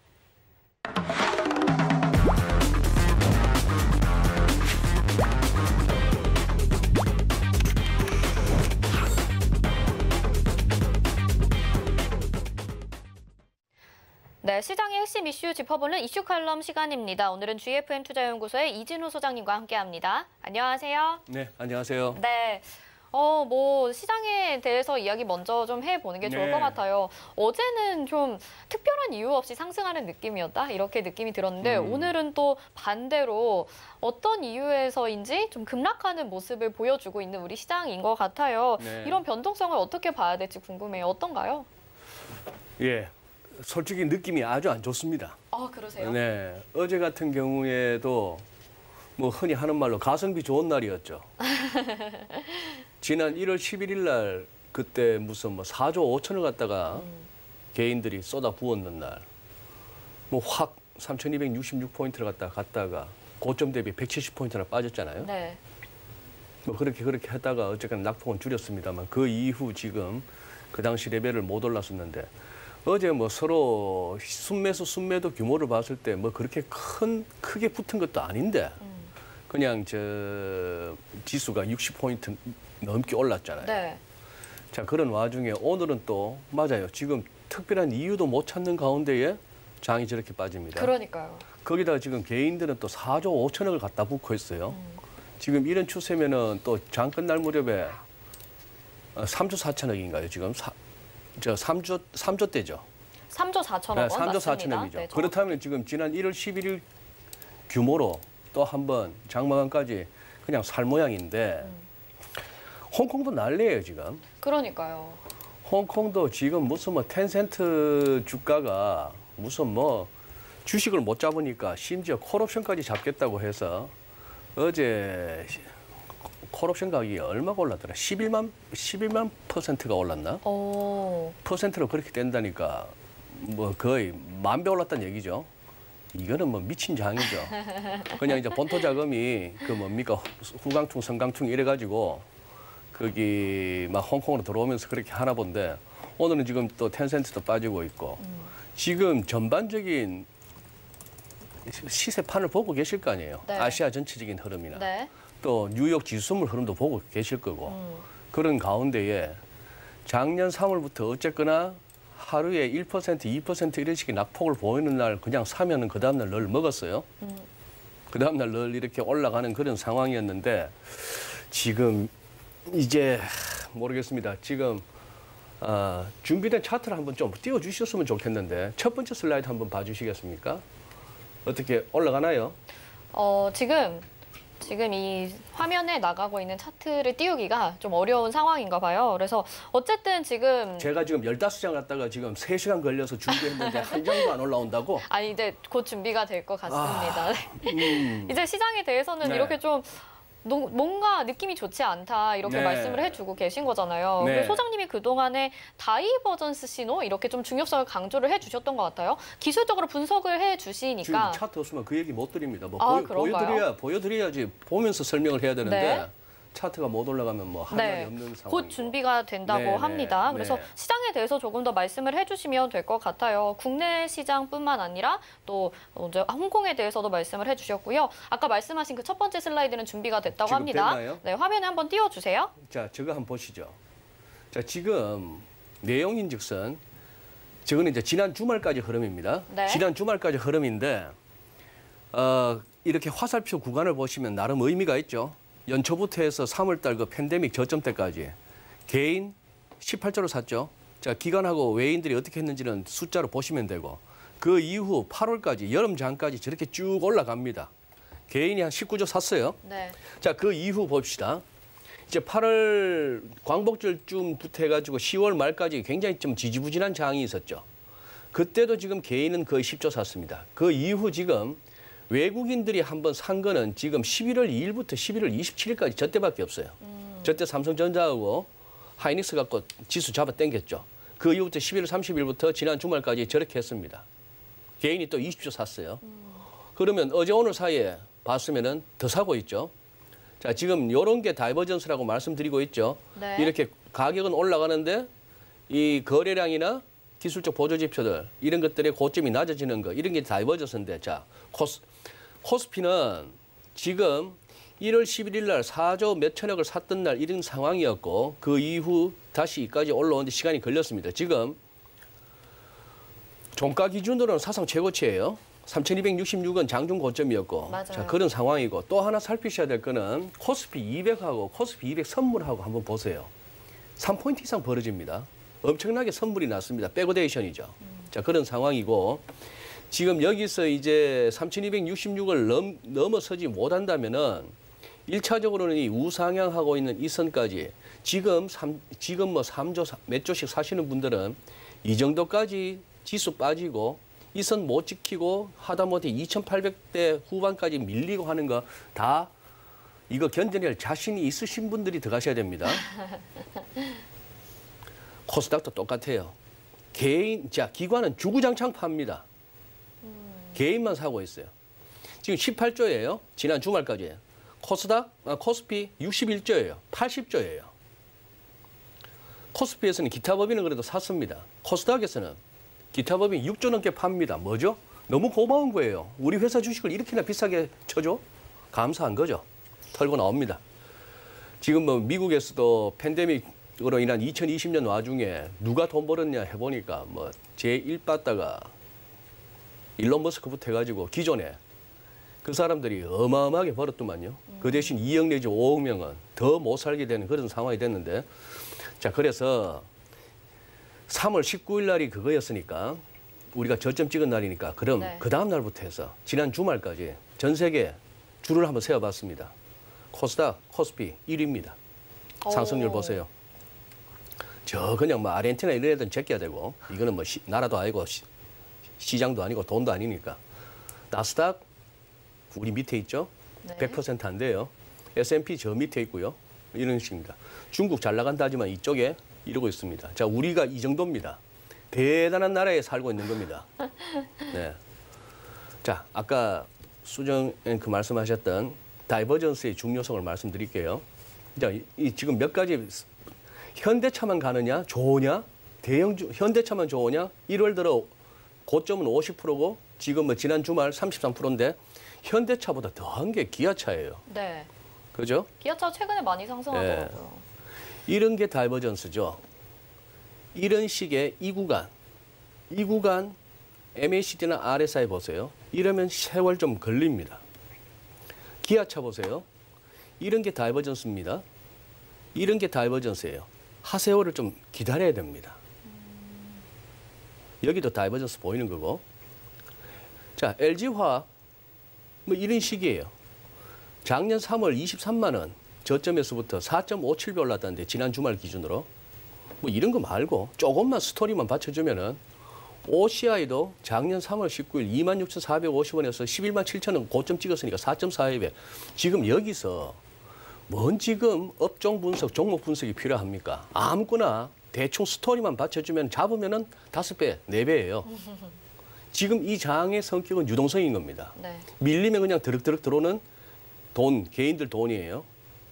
네, 시장의 핵심 이슈 짚어보는 이슈 칼럼 시간입니다. 오늘은 지 에프 엠 투자연구소의 이진우 소장님과 함께합니다. 안녕하세요. 네, 안녕하세요. 네, 어, 뭐 시장에 대해서 이야기 먼저 좀 해보는 게 좋을 네. 것 같아요. 어제는 좀 특별한 이유 없이 상승하는 느낌이었다 이렇게 느낌이 들었는데 음. 오늘은 또 반대로 어떤 이유에서인지 좀 급락하는 모습을 보여주고 있는 우리 시장인 것 같아요. 네. 이런 변동성을 어떻게 봐야 될지 궁금해요. 어떤가요? 예. 솔직히 느낌이 아주 안 좋습니다. 아, 그러세요? 네. 어제 같은 경우에도 뭐 흔히 하는 말로 가성비 좋은 날이었죠. 지난 일월 십일일 날 그때 무슨 뭐 사조 오천을 갖다가 음. 개인들이 쏟아 부었는 날. 뭐 확 삼천이백육십육 포인트를 갖다가 갔다가 고점 대비 백칠십 포인트나 빠졌잖아요. 네. 뭐 그렇게 그렇게 하다가 어쨌든 낙폭은 줄였습니다만 그 이후 지금 그 당시 레벨을 못 올랐었는데 어제 뭐 서로 순매수 순매도 규모를 봤을 때 뭐 그렇게 큰 크게 붙은 것도 아닌데 음. 그냥 저 지수가 육십 포인트 넘게 올랐잖아요. 네. 자, 그런 와중에 오늘은 또 맞아요. 지금 특별한 이유도 못 찾는 가운데에 장이 저렇게 빠집니다. 그러니까요. 거기다가 지금 개인들은 또 사조 오천억을 갖다 붓고 있어요. 음. 지금 이런 추세면은 또 장 끝날 무렵에 삼조 사천억인가요? 지금 사, 저 삼조 삼조 대죠. 삼조 사천억 원 네, 삼조 사천억이죠. 네, 그렇다면 지금 지난 일월 십일일 규모로 또 한번 장마감까지 그냥 살 모양인데 음. 홍콩도 난리예요 지금. 그러니까요. 홍콩도 지금 무슨 뭐 텐센트 주가가 무슨 뭐 주식을 못 잡으니까 심지어 콜옵션까지 잡겠다고 해서 어제 콜옵션 가격이 얼마가 올랐더라? 십일만 십일만 퍼센트가 올랐나? 오. 퍼센트로 그렇게 된다니까 뭐 거의 만 배 올랐다는 얘기죠. 이거는 뭐 미친 장이죠. 그냥 이제 본토 자금이 그 뭡니까 후강충, 성강충 이래가지고 거기 막 홍콩으로 들어오면서 그렇게 하나 본데 오늘은 지금 또 텐센트도 빠지고 있고 음. 지금 전반적인 시세판을 보고 계실 거 아니에요. 네. 아시아 전체적인 흐름이나 네. 또 뉴욕 지수물 흐름도 보고 계실 거고 음. 그런 가운데에 작년 삼월부터 어쨌거나 하루에 일 퍼센트, 이 퍼센트 이런 식의 낙폭을 보이는 날 그냥 사면은 그 다음날 늘 먹었어요. 음. 그 다음날 늘 이렇게 올라가는 그런 상황이었는데 지금 이제 모르겠습니다. 지금 어, 준비된 차트를 한번 좀 띄워주셨으면 좋겠는데 첫 번째 슬라이드 한번 봐주시겠습니까? 어떻게 올라가나요? 어, 지금 지금 이 화면에 나가고 있는 차트를 띄우기가 좀 어려운 상황인가 봐요. 그래서 어쨌든 지금 제가 지금 열다섯 장 갖다가 지금 세 시간 걸려서 준비했는데 한 장도 안 올라온다고? 아니 이제 곧 준비가 될 것 같습니다. 아, 음. 이제 시장에 대해서는 네. 이렇게 좀 노, 뭔가 느낌이 좋지 않다 이렇게 네. 말씀을 해주고 계신 거잖아요. 네. 소장님이 그동안에 다이버전스 신호 이렇게 좀 중요성을 강조를 해주셨던 것 같아요. 기술적으로 분석을 해주시니까. 지금 차트 없으면 그 얘기 못 드립니다. 뭐 아, 보여, 보여드려야, 보여드려야지 보면서 설명을 해야 되는데 네. 차트가 못 올라가면 뭐 할 말이 네. 없는 상황이고. 곧 준비가 된다고 네, 합니다. 네, 그래서 네. 시장에 대해서 조금 더 말씀을 해주시면 될 것 같아요. 국내 시장뿐만 아니라 또 이제 홍콩에 대해서도 말씀을 해주셨고요. 아까 말씀하신 그 첫 번째 슬라이드는 준비가 됐다고 지금 합니다. 됐나요? 네, 화면에 한번 띄워주세요. 자, 저거 한번 보시죠. 자, 지금 내용인즉슨 저거는 이제 지난 주말까지 흐름입니다. 네. 지난 주말까지 흐름인데 어, 이렇게 화살표 구간을 보시면 나름 의미가 있죠. 연초부터 해서 삼월달 그 팬데믹 저점 때까지 개인 십팔 조를 샀죠. 자, 기관하고 외인들이 어떻게 했는지는 숫자로 보시면 되고 그 이후 팔월까지 여름 장까지 저렇게 쭉 올라갑니다. 개인이 한 십구 조 샀어요. 네. 자, 그 이후 봅시다. 이제 팔월 광복절쯤부터 해가지고 시월 말까지 굉장히 좀 지지부진한 장이 있었죠. 그때도 지금 개인은 거의 십 조 샀습니다. 그 이후 지금 외국인들이 한번 산 거는 지금 십일월 이일부터 십일월 이십칠일까지 저때밖에 없어요. 음. 저때 삼성전자하고 하이닉스 갖고 지수 잡아 당겼죠. 그 이후부터 십일월 삼십일부터 지난 주말까지 저렇게 했습니다. 개인이 또 이십 조 샀어요. 음. 그러면 어제 오늘 사이에 봤으면은 더 사고 있죠. 자, 지금 이런 게 다이버전스라고 말씀드리고 있죠. 네. 이렇게 가격은 올라가는데 이 거래량이나 기술적 보조 지표들 이런 것들의 고점이 낮아지는 거 이런 게 다이버전스인데 자, 코스 코스피는 지금 일월 십일일 날 사조 몇천억을 샀던 날 이런 상황이었고 그 이후 다시 이까지 올라오는데 시간이 걸렸습니다. 지금 종가 기준으로는 사상 최고치예요. 삼천이백육십육 원 장중 고점이었고 맞아요. 자, 그런 상황이고 또 하나 살피셔야 될 거는 코스피 이백하고 코스피 이백 선물하고 한번 보세요. 삼 포인트 이상 벌어집니다. 엄청나게 선물이 났습니다. 백오데이션이죠. 음. 자, 그런 상황이고 지금 여기서 이제 삼천이백육십육을 넘, 넘어서지 못한다면은 일차적으로는 이 우상향하고 있는 이 선까지 지금 삼, 지금 뭐 삼 조 몇 조씩 사시는 분들은 이 정도까지 지수 빠지고 이 선 못 지키고 하다못해 이천팔백 대 후반까지 밀리고 하는 거 다 이거 견뎌낼 자신이 있으신 분들이 들어가셔야 됩니다. 코스닥도 똑같아요. 개인, 자, 기관은 주구장창 팝니다. 개인만 사고 있어요. 지금 십팔 조예요. 지난 주말까지예요. 코스닥, 아, 코스피 육십일 조예요. 팔십 조예요. 코스피에서는 기타법인은 그래도 샀습니다. 코스닥에서는 기타법인 육 조 넘게 팝니다. 뭐죠? 너무 고마운 거예요. 우리 회사 주식을 이렇게나 비싸게 쳐줘? 감사한 거죠. 털고 나옵니다. 지금 뭐 미국에서도 팬데믹으로 인한 이천이십 년 와중에 누가 돈 벌었냐 해보니까 뭐 제일 빠다가 일론 머스크부터 해가지고 기존에 그 사람들이 어마어마하게 벌었더만요. 그 대신 이억 내지 오억 명은 더 못 살게 되는 그런 상황이 됐는데, 자, 그래서 삼월 십구일 날이 그거였으니까 우리가 저점 찍은 날이니까 그럼 네. 그 다음 날부터 해서 지난 주말까지 전 세계 줄을 한번 세어봤습니다. 코스닥, 코스피 일 위입니다. 상승률 오. 보세요. 저 그냥 뭐 아르헨티나 이런 애들은 제껴야 되고 이거는 뭐 시, 나라도 아니고 시, 시장도 아니고 돈도 아니니까. 나스닥 우리 밑에 있죠? 네. 백 퍼센트 안 돼요. 에스 앤 피 저 밑에 있고요. 이런 식입니다. 중국 잘 나간다 하지만 이쪽에 이러고 있습니다. 자, 우리가 이 정도입니다. 대단한 나라에 살고 있는 겁니다. 네. 자, 아까 수정 앵커 말씀하셨던 다이버전스의 중요성을 말씀드릴게요. 자, 이, 이 지금 몇 가지 현대차만 가느냐, 좋으냐, 대형 주, 현대차만 좋으냐. 일월 들어 고점은 오십 퍼센트고 지금 뭐 지난 주말 삼십삼 퍼센트인데 현대차보다 더한 게 기아차예요. 네. 그죠? 기아차 최근에 많이 상승하더라고요. 이런 게 다이버전스죠. 이런 식의 이 구간, 이 구간 엠 에이 씨 디나 알 에스 아이 보세요. 이러면 세월 좀 걸립니다. 기아차 보세요. 이런 게 다이버전스입니다. 이런 게 다이버전스예요. 하세월을 좀 기다려야 됩니다. 여기도 다이버전스 보이는 거고. 자, 엘지화학 뭐 이런 식이에요. 작년 삼월 이십삼만 원 저점에서부터 사 점 오칠 배 올랐다는데 지난 주말 기준으로 뭐 이런 거 말고 조금만 스토리만 받쳐주면은 오씨아이도 작년 삼월 십구일 이만 육천사백오십 원에서 십일만 칠천 원 고점 찍었으니까 사 점 사이 배. 지금 여기서 뭔 지금 업종 분석, 종목 분석이 필요합니까? 아무거나 대충 스토리만 받쳐주면 잡으면은 다섯 배, 네 배예요. 지금 이 장의 성격은 유동성인 겁니다. 네. 밀리면 그냥 드륵드륵 들어오는 돈, 개인들 돈이에요.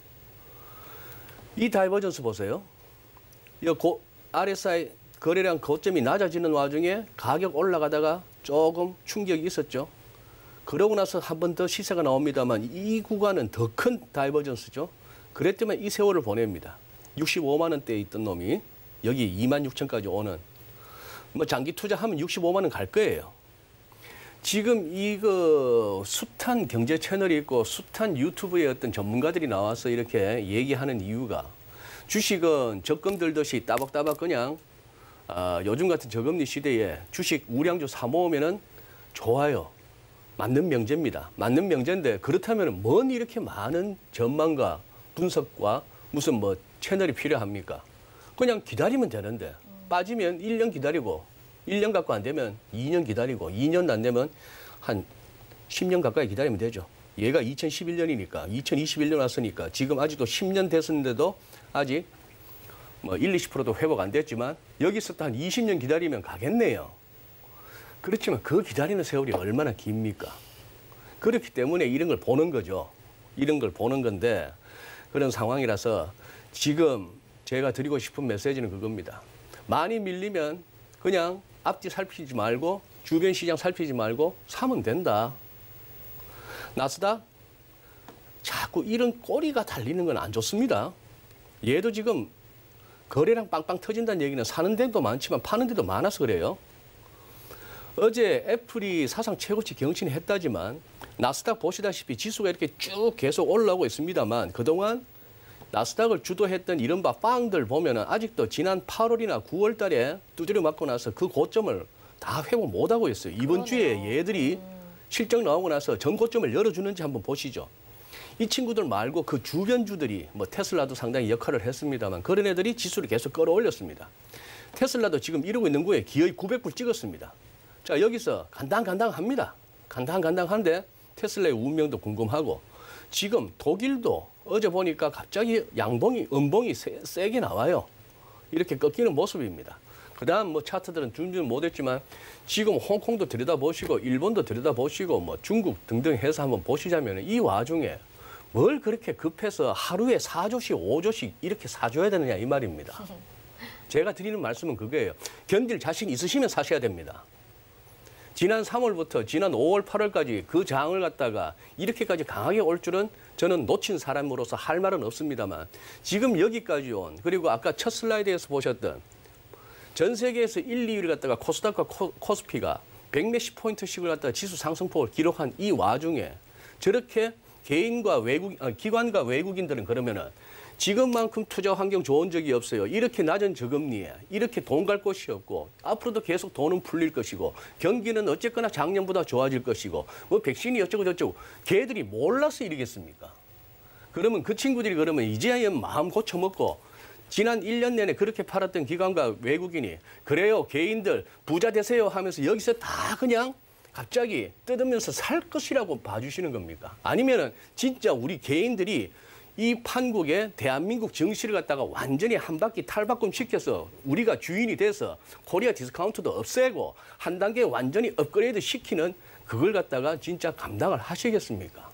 이 다이버전스 보세요. 이 고, 알 에스 아이 거래량 고점이 낮아지는 와중에 가격 올라가다가 조금 충격이 있었죠. 그러고 나서 한 번 더 시세가 나옵니다만 이 구간은 더 큰 다이버전스죠. 그랬더니 이 세월을 보냅니다. 육십오만 원대에 있던 놈이 여기 이만 육천까지 오는. 뭐 장기 투자하면 육십오만 원 갈 거예요. 지금 이거 숱한 경제 채널이 있고 숱한 유튜브의 어떤 전문가들이 나와서 이렇게 얘기하는 이유가 주식은 적금 들듯이 따박따박 그냥 아, 요즘 같은 저금리 시대에 주식 우량주 사 모으면은 좋아요. 맞는 명제입니다. 맞는 명제인데 그렇다면 뭔 이렇게 많은 전망과 분석과 무슨 뭐 채널이 필요합니까? 그냥 기다리면 되는데 빠지면 일 년 기다리고 일 년 갖고 안 되면 이 년 기다리고 이 년 안 되면 한 십 년 가까이 기다리면 되죠. 얘가 이천십일 년이니까 이천이십일 년 왔으니까 지금 아직도 십 년 됐었는데도 아직 뭐 일, 이십 퍼센트도 회복 안 됐지만 여기서 또 한 이십 년 기다리면 가겠네요. 그렇지만 그 기다리는 세월이 얼마나 깁니까? 그렇기 때문에 이런 걸 보는 거죠. 이런 걸 보는 건데 그런 상황이라서 지금 제가 드리고 싶은 메시지는 그겁니다. 많이 밀리면 그냥 앞뒤 살피지 말고 주변 시장 살피지 말고 사면 된다. 나스닥 자꾸 이런 꼬리가 달리는 건 안 좋습니다. 얘도 지금 거래량 빵빵 터진다는 얘기는 사는 데도 많지만 파는 데도 많아서 그래요. 어제 애플이 사상 최고치 경신했다지만 나스닥 보시다시피 지수가 이렇게 쭉 계속 올라오고 있습니다만 그동안 나스닥을 주도했던 이른바 빵들 보면은 아직도 지난 팔월이나 구월 달에 두드려 맞고 나서 그 고점을 다 회복 못하고 있어요. 이번 그러네요. 주에 얘들이 실적 나오고 나서 전 고점을 열어주는지 한번 보시죠. 이 친구들 말고 그 주변주들이 뭐 테슬라도 상당히 역할을 했습니다만 그런 애들이 지수를 계속 끌어올렸습니다. 테슬라도 지금 이러고 있는 거에 기어이 구백 불 찍었습니다. 자, 여기서 간당간당합니다. 간당간당한데 테슬라의 운명도 궁금하고 지금 독일도 어제 보니까 갑자기 양봉이, 음봉이 세, 세게 나와요. 이렇게 꺾이는 모습입니다. 그 다음 뭐 차트들은 준비는 못했지만 지금 홍콩도 들여다보시고 일본도 들여다보시고 뭐 중국 등등 해서 한번 보시자면 이 와중에 뭘 그렇게 급해서 하루에 사 조씩 오 조씩 이렇게 사줘야 되느냐 이 말입니다. 제가 드리는 말씀은 그거예요. 견딜 자신 있으시면 사셔야 됩니다. 지난 삼월부터 지난 오월, 팔월까지 그 장을 갖다가 이렇게까지 강하게 올 줄은 저는 놓친 사람으로서 할 말은 없습니다만 지금 여기까지 온 그리고 아까 첫 슬라이드에서 보셨던 전 세계에서 일, 이 위를 갖다가 코스닥과 코, 코스피가 백몇십 포인트씩을 갖다가 지수 상승폭을 기록한 이 와중에 저렇게 개인과 외국, 아, 기관과 외국인들은 그러면은 지금만큼 투자 환경 좋은 적이 없어요. 이렇게 낮은 저금리에 이렇게 돈 갈 곳이 없고 앞으로도 계속 돈은 풀릴 것이고 경기는 어쨌거나 작년보다 좋아질 것이고 뭐 백신이 어쩌고 저쩌고 걔들이 몰라서 이러겠습니까? 그러면 그 친구들이 그러면 이제야 마음 고쳐먹고 지난 일 년 내내 그렇게 팔았던 기관과 외국인이 그래요 개인들 부자 되세요 하면서 여기서 다 그냥 갑자기 뜯으면서 살 것이라고 봐주시는 겁니까? 아니면은 진짜 우리 개인들이 이 판국의 대한민국 정시를 갖다가 완전히 한 바퀴 탈바꿈 시켜서 우리가 주인이 돼서 코리아 디스카운트도 없애고 한 단계 완전히 업그레이드 시키는 그걸 갖다가 진짜 감당을 하시겠습니까?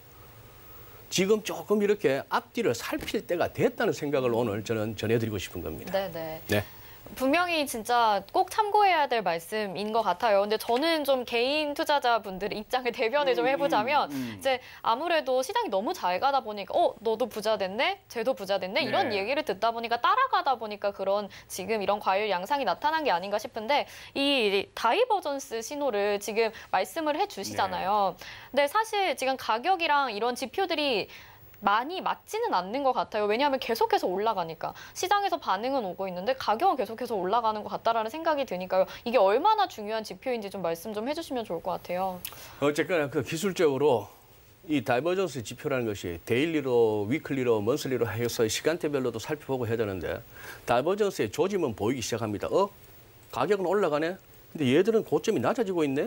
지금 조금 이렇게 앞뒤를 살필 때가 됐다는 생각을 오늘 저는 전해드리고 싶은 겁니다. 네네. 네. 분명히 진짜 꼭 참고해야 될 말씀인 것 같아요. 근데 저는 좀 개인 투자자분들의 입장을 대변을 좀 해보자면 음, 음, 음. 이제 아무래도 시장이 너무 잘 가다 보니까 어 너도 부자 됐네, 쟤도 부자 됐네 이런 네. 얘기를 듣다 보니까 따라가다 보니까 그런 지금 이런 과열 양상이 나타난 게 아닌가 싶은데 이 다이버전스 신호를 지금 말씀을 해주시잖아요. 근데 사실 지금 가격이랑 이런 지표들이 많이 맞지는 않는 것 같아요. 왜냐하면 계속해서 올라가니까. 시장에서 반응은 오고 있는데 가격은 계속해서 올라가는 것 같다라는 생각이 드니까요. 이게 얼마나 중요한 지표인지 좀 말씀 좀 해주시면 좋을 것 같아요. 어쨌거나 그 기술적으로 이 다이버전스 지표라는 것이 데일리로, 위클리로, 먼슬리로 해서 시간대별로도 살펴보고 해야 되는데 다이버전스의 조짐은 보이기 시작합니다. 어? 가격은 올라가네? 근데 얘들은 고점이 낮아지고 있네?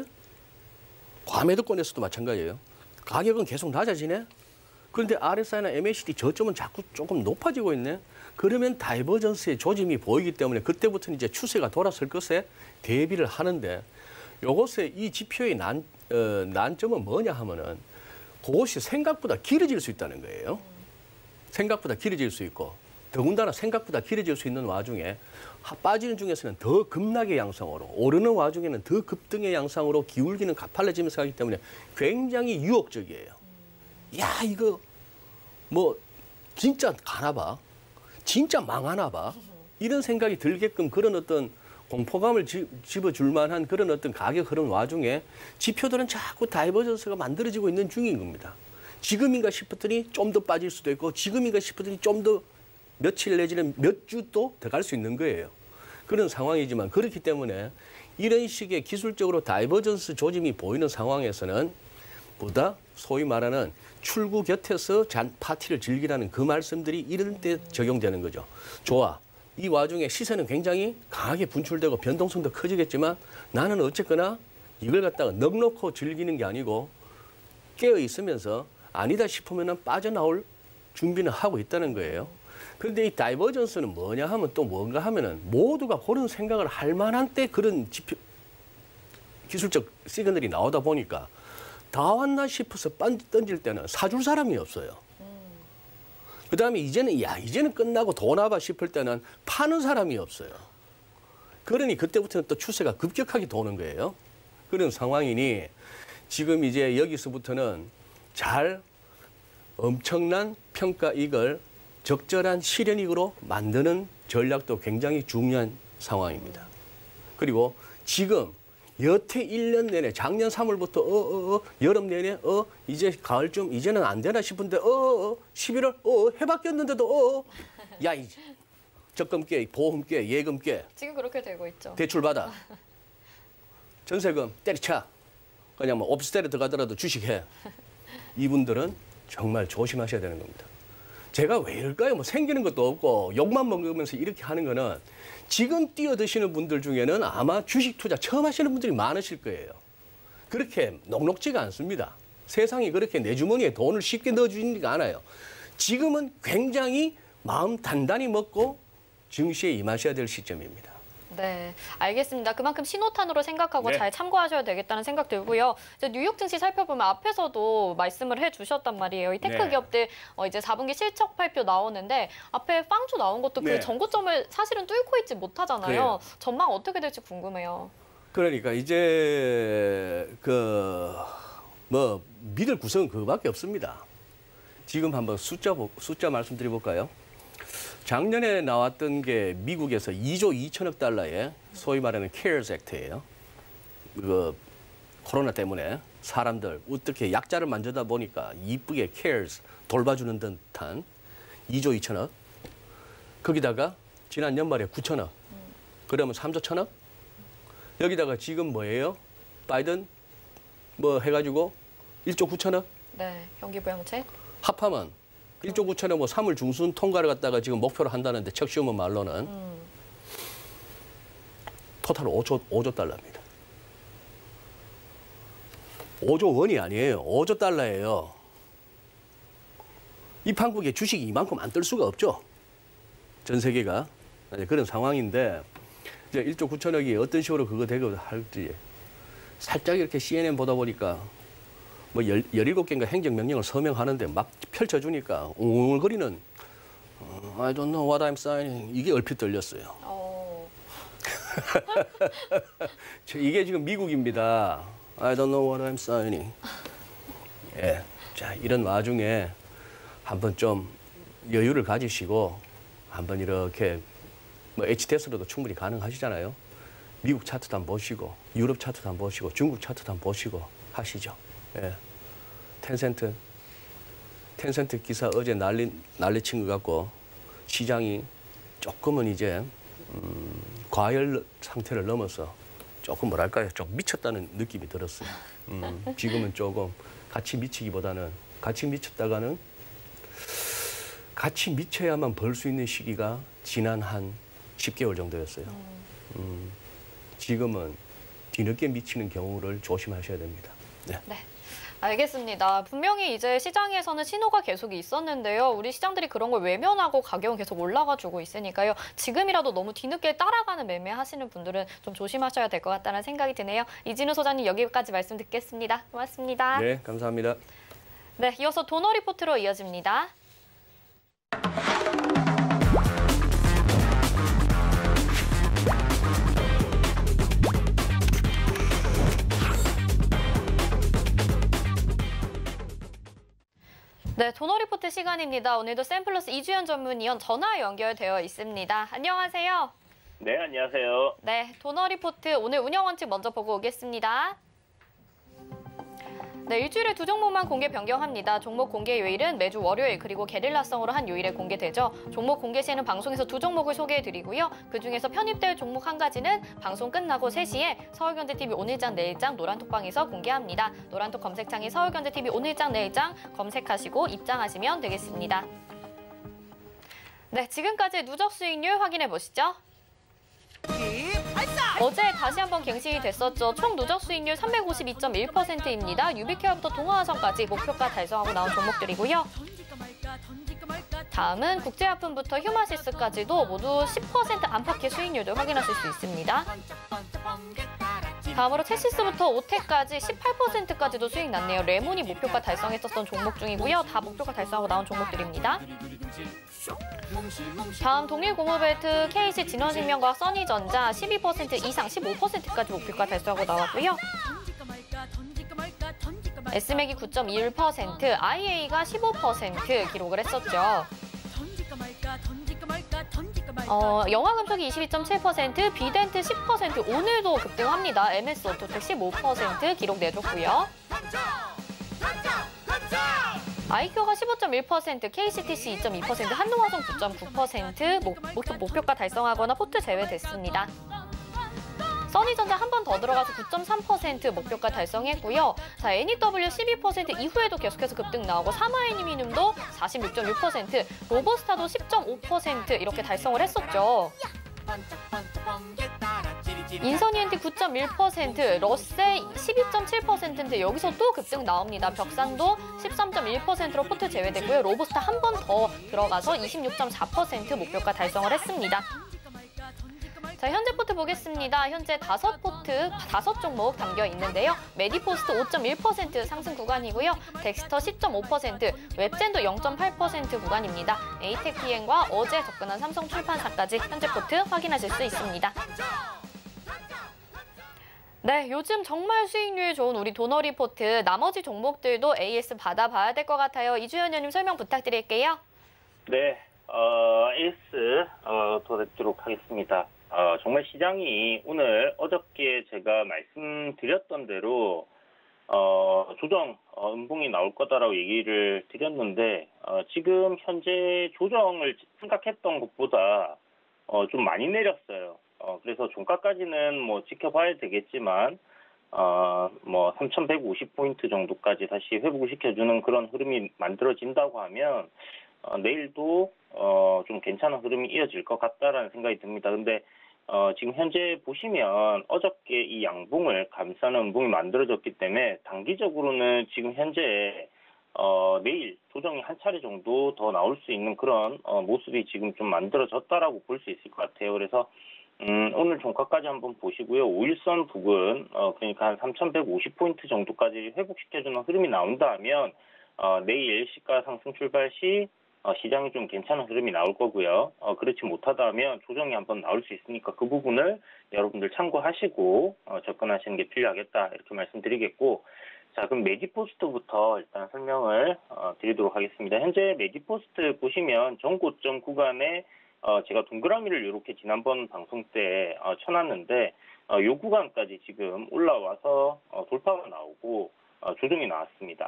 과매도권에서도 마찬가지예요. 가격은 계속 낮아지네? 그런데 알에스아이나 엠에이시디 저점은 자꾸 조금 높아지고 있네. 그러면 다이버전스의 조짐이 보이기 때문에 그때부터는 이제 추세가 돌아설 것에 대비를 하는데 이것의 이 지표의 난, 어, 난점은 뭐냐 하면은 그것이 생각보다 길어질 수 있다는 거예요. 생각보다 길어질 수 있고 더군다나 생각보다 길어질 수 있는 와중에 빠지는 중에서는 더 급락의 양상으로 오르는 와중에는 더 급등의 양상으로 기울기는 가팔라지면서 하기 때문에 굉장히 유혹적이에요. 야 이거 뭐 진짜 가나 봐. 진짜 망하나 봐. 이런 생각이 들게끔 그런 어떤 공포감을 지, 집어줄 만한 그런 어떤 가격 흐름 와중에 지표들은 자꾸 다이버전스가 만들어지고 있는 중인 겁니다. 지금인가 싶었더니 좀 더 빠질 수도 있고 지금인가 싶었더니 좀 더 며칠 내지는 몇 주 또 더 갈 수 있는 거예요. 그런 상황이지만 그렇기 때문에 이런 식의 기술적으로 다이버전스 조짐이 보이는 상황에서는 보다 소위 말하는 출구 곁에서 잔 파티를 즐기라는 그 말씀들이 이런 때 적용되는 거죠. 좋아. 이 와중에 시세는 굉장히 강하게 분출되고 변동성도 커지겠지만 나는 어쨌거나 이걸 갖다가 넉넉히 즐기는 게 아니고 깨어 있으면서 아니다 싶으면 빠져나올 준비는 하고 있다는 거예요. 그런데 이 다이버전스는 뭐냐 하면 또 뭔가 하면은 모두가 그런 생각을 할 만한 때 그런 지표, 기술적 시그널이 나오다 보니까 다 왔나 싶어서 던질 때는 사줄 사람이 없어요. 음. 그다음에 이제는 야 이제는 끝나고 도나봐 싶을 때는 파는 사람이 없어요. 그러니 그때부터는 또 추세가 급격하게 도는 거예요. 그런 상황이니 지금 이제 여기서부터는 잘 엄청난 평가 이익을 적절한 실현익으로 만드는 전략도 굉장히 중요한 상황입니다. 그리고 지금 여태 일 년 내내 작년 삼월부터 어어어 어, 어, 여름 내내 어 이제 가을쯤 이제는 안 되나 싶은데 어어 어, 십일월 어 해바뀌었는데도 어어 야 이제 적금 깨 보험 깨 예금 깨 지금 그렇게 되고 있죠. 대출 받아 전세금 때려쳐 그냥 뭐 오피스텔에 들어가더라도 주식해 이분들은 정말 조심하셔야 되는 겁니다. 제가 왜 이럴까요? 뭐 생기는 것도 없고 욕만 먹으면서 이렇게 하는 거는 지금 뛰어드시는 분들 중에는 아마 주식 투자 처음 하시는 분들이 많으실 거예요. 그렇게 녹록지가 않습니다. 세상이 그렇게 내 주머니에 돈을 쉽게 넣어주지가 않아요. 지금은 굉장히 마음 단단히 먹고 증시에 임하셔야 될 시점입니다. 네, 알겠습니다. 그만큼 신호탄으로 생각하고 네. 잘 참고하셔야 되겠다는 생각 들고요. 이제 뉴욕 증시 살펴보면 앞에서도 말씀을 해주셨단 말이에요. 이 테크 네. 기업들 어, 이제 사 분기 실적 발표 나오는데 앞에 빵주 나온 것도 그 네. 전고점을 사실은 뚫고 있지 못하잖아요. 그래요. 전망 어떻게 될지 궁금해요. 그러니까 이제 그 뭐 믿을 구성은 그거밖에 없습니다. 지금 한번 숫자 숫자 말씀드려 볼까요? 작년에 나왔던 게 미국에서 이조 이천억 달러의 소위 말하는 케어스 액트예요. 그 코로나 때문에 사람들 어떻게 약자를 만져다 보니까 이쁘게 케어스 돌봐주는 듯한 이조 이천억. 거기다가 지난 연말에 구천억. 그러면 삼조 천억. 여기다가 지금 뭐예요? 바이든 뭐 해가지고 일조 구천억. 네, 경기부양책. 합하면 일조 구천억 뭐 삼월 중순 통과를 갖다가 지금 목표로 한다는데 척 씌우면 말로는 음. 토탈 오조, 오조 달러입니다. 오조 원이 아니에요. 오조 달러예요. 이 판국에 주식이 이만큼 안 뜰 수가 없죠. 전 세계가. 그런 상황인데 이제 일조 구천억이 어떤 식으로 그거 되고 할지 살짝 이렇게 씨엔엔 보다 보니까 뭐 열, 열일곱 개인가 행정명령을 서명하는데 막 펼쳐주니까 웅웅거리는 어, I don't know what I'm signing 이게 얼핏 들렸어요. 어. 이게 지금 미국입니다. I don't know what I'm signing. 예, 자 이런 와중에 한번 좀 여유를 가지시고 한번 이렇게 뭐 에이치티에스로도 충분히 가능하시잖아요. 미국 차트도 한번 보시고 유럽 차트도 한번 보시고 중국 차트도 한번 보시고 하시죠. 예. 텐센트, 텐센트 기사 어제 난리 난리친 것 같고 시장이 조금은 이제 음, 과열 상태를 넘어서 조금 뭐랄까요, 좀 미쳤다는 느낌이 들었어요. 음, 지금은 조금 같이 미치기보다는 같이 미쳤다가는 같이 미쳐야만 벌 수 있는 시기가 지난 한 십 개월 정도였어요. 음, 지금은 뒤늦게 미치는 경우를 조심하셔야 됩니다. 네. 네. 알겠습니다. 분명히 이제 시장에서는 신호가 계속 있었는데요. 우리 시장들이 그런 걸 외면하고 가격은 계속 올라가주고 있으니까요. 지금이라도 너무 뒤늦게 따라가는 매매 하시는 분들은 좀 조심하셔야 될 것 같다는 생각이 드네요. 이진우 소장님 여기까지 말씀 듣겠습니다. 고맙습니다. 네, 감사합니다. 네, 이어서 도너 리포트로 이어집니다. 네, 도너 리포트 시간입니다. 오늘도 샘플러스 이주연 전문위원 전화 연결되어 있습니다. 안녕하세요. 네, 안녕하세요. 네, 도너 리포트 오늘 운영 원칙 먼저 보고 오겠습니다. 네, 일주일에 두 종목만 공개 변경합니다. 종목 공개 요일은 매주 월요일 그리고 게릴라성으로 한 요일에 공개되죠. 종목 공개 시에는 방송에서 두 종목을 소개해드리고요. 그중에서 편입될 종목 한 가지는 방송 끝나고 세 시에 서울경제티비 오늘장 내일장 노란톡방에서 공개합니다. 노란톡 검색창에 서울경제티비 오늘장 내일장 검색하시고 입장하시면 되겠습니다. 네, 지금까지 누적 수익률 확인해 보시죠. 어제 다시 한번 갱신이 됐었죠. 총 누적 수익률 삼백오십이 점 일 퍼센트입니다. 유비케어부터 동아화성까지 목표가 달성하고 나온 종목들이고요. 다음은 국제화품부터 휴마시스까지도 모두 십 퍼센트 안팎의 수익률을 확인하실 수 있습니다. 다음으로 체시스부터 오텍까지 십팔 퍼센트까지도 수익 났네요. 레몬이 목표가 달성했었던 종목 중이고요. 다 목표가 달성하고 나온 종목들입니다. 다음 동일고무벨트, 케이씨 진원생명과 써니전자 십이 퍼센트 이상 십오 퍼센트까지 목표가 달성하고 나왔고요. 에스맥이 구 점 일 퍼센트, 아이에이가 십오 퍼센트 기록을 했었죠. 어, 영화금속이 이십이 점 칠 퍼센트, 비덴트 십 퍼센트, 오늘도 급등합니다. 엠에스오토텍 십오 퍼센트 기록 내줬고요. 아이큐가 십오 점 일 퍼센트, 케이씨티씨 이 점 이 퍼센트, 한동화성 구 점 구 퍼센트 목, 목표가 달성하거나 포트 제외됐습니다. 써니전자 한 번 더 들어가서 구 점 삼 퍼센트 목표가 달성했고요. 자, 엔이더블유 십이 퍼센트 이후에도 계속해서 급등 나오고 삼화애니미늄도 사십육 점 육 퍼센트, 로보스타도 십 점 오 퍼센트 이렇게 달성을 했었죠. 인선이엔티 구 점 일 퍼센트, 러셀 십이 점 칠 퍼센트인데 여기서 또 급등 나옵니다. 벽산도 십삼 점 일 퍼센트로 포트 제외되고요. 로보스타 한 번 더 들어가서 이십육 점 사 퍼센트 목표가 달성을 했습니다. 자, 현재 포트 보겠습니다. 현재 다섯 포트, 다섯 종목 담겨 있는데요. 메디포스트 오 점 일 퍼센트 상승 구간이고요. 덱스터 십 점 오 퍼센트, 웹젠도 영 점 팔 퍼센트 구간입니다. 에이텍티엔과 어제 접근한 삼성출판사까지 현재 포트 확인하실 수 있습니다. 네, 요즘 정말 수익률 좋은 우리 도너 리포트, 나머지 종목들도 에이에스 받아봐야 될 것 같아요. 이주연 의원님 설명 부탁드릴게요. 네, 어, 에이에스 어, 도와드리도록 하겠습니다. 어, 정말 시장이 오늘 어저께 제가 말씀드렸던 대로 어, 조정, 어, 음봉이 나올 거다라고 얘기를 드렸는데 어, 지금 현재 조정을 생각했던 것보다 어, 좀 많이 내렸어요. 어, 그래서 종가까지는 뭐 지켜봐야 되겠지만 어, 뭐 삼천백오십 포인트 정도까지 다시 회복을 시켜주는 그런 흐름이 만들어진다고 하면 어, 내일도 어, 좀 괜찮은 흐름이 이어질 것 같다라는 생각이 듭니다. 근데 어, 지금 현재 보시면 어저께 이 양봉을 감싸는 음봉이 만들어졌기 때문에 단기적으로는 지금 현재 어, 내일 조정이 한 차례 정도 더 나올 수 있는 그런 어, 모습이 지금 좀 만들어졌다라고 볼 수 있을 것 같아요. 그래서 음, 오늘 종가까지 한번 보시고요. 오일선 부근, 어, 그러니까 한 삼천백오십 포인트 정도까지 회복시켜주는 흐름이 나온다면 어, 내일 시가 상승 출발 시 어, 시장이 좀 괜찮은 흐름이 나올 거고요. 어, 그렇지 못하다면 조정이 한번 나올 수 있으니까 그 부분을 여러분들 참고하시고 어, 접근하시는 게 필요하겠다 이렇게 말씀드리겠고, 자, 그럼 메디포스트부터 일단 설명을 어, 드리도록 하겠습니다. 현재 메디포스트 보시면 전고점 구간에 어, 제가 동그라미를 이렇게 지난번 방송 때 어, 쳐놨는데 어, 이 구간까지 지금 올라와서 어, 돌파가 나오고 어, 조정이 나왔습니다.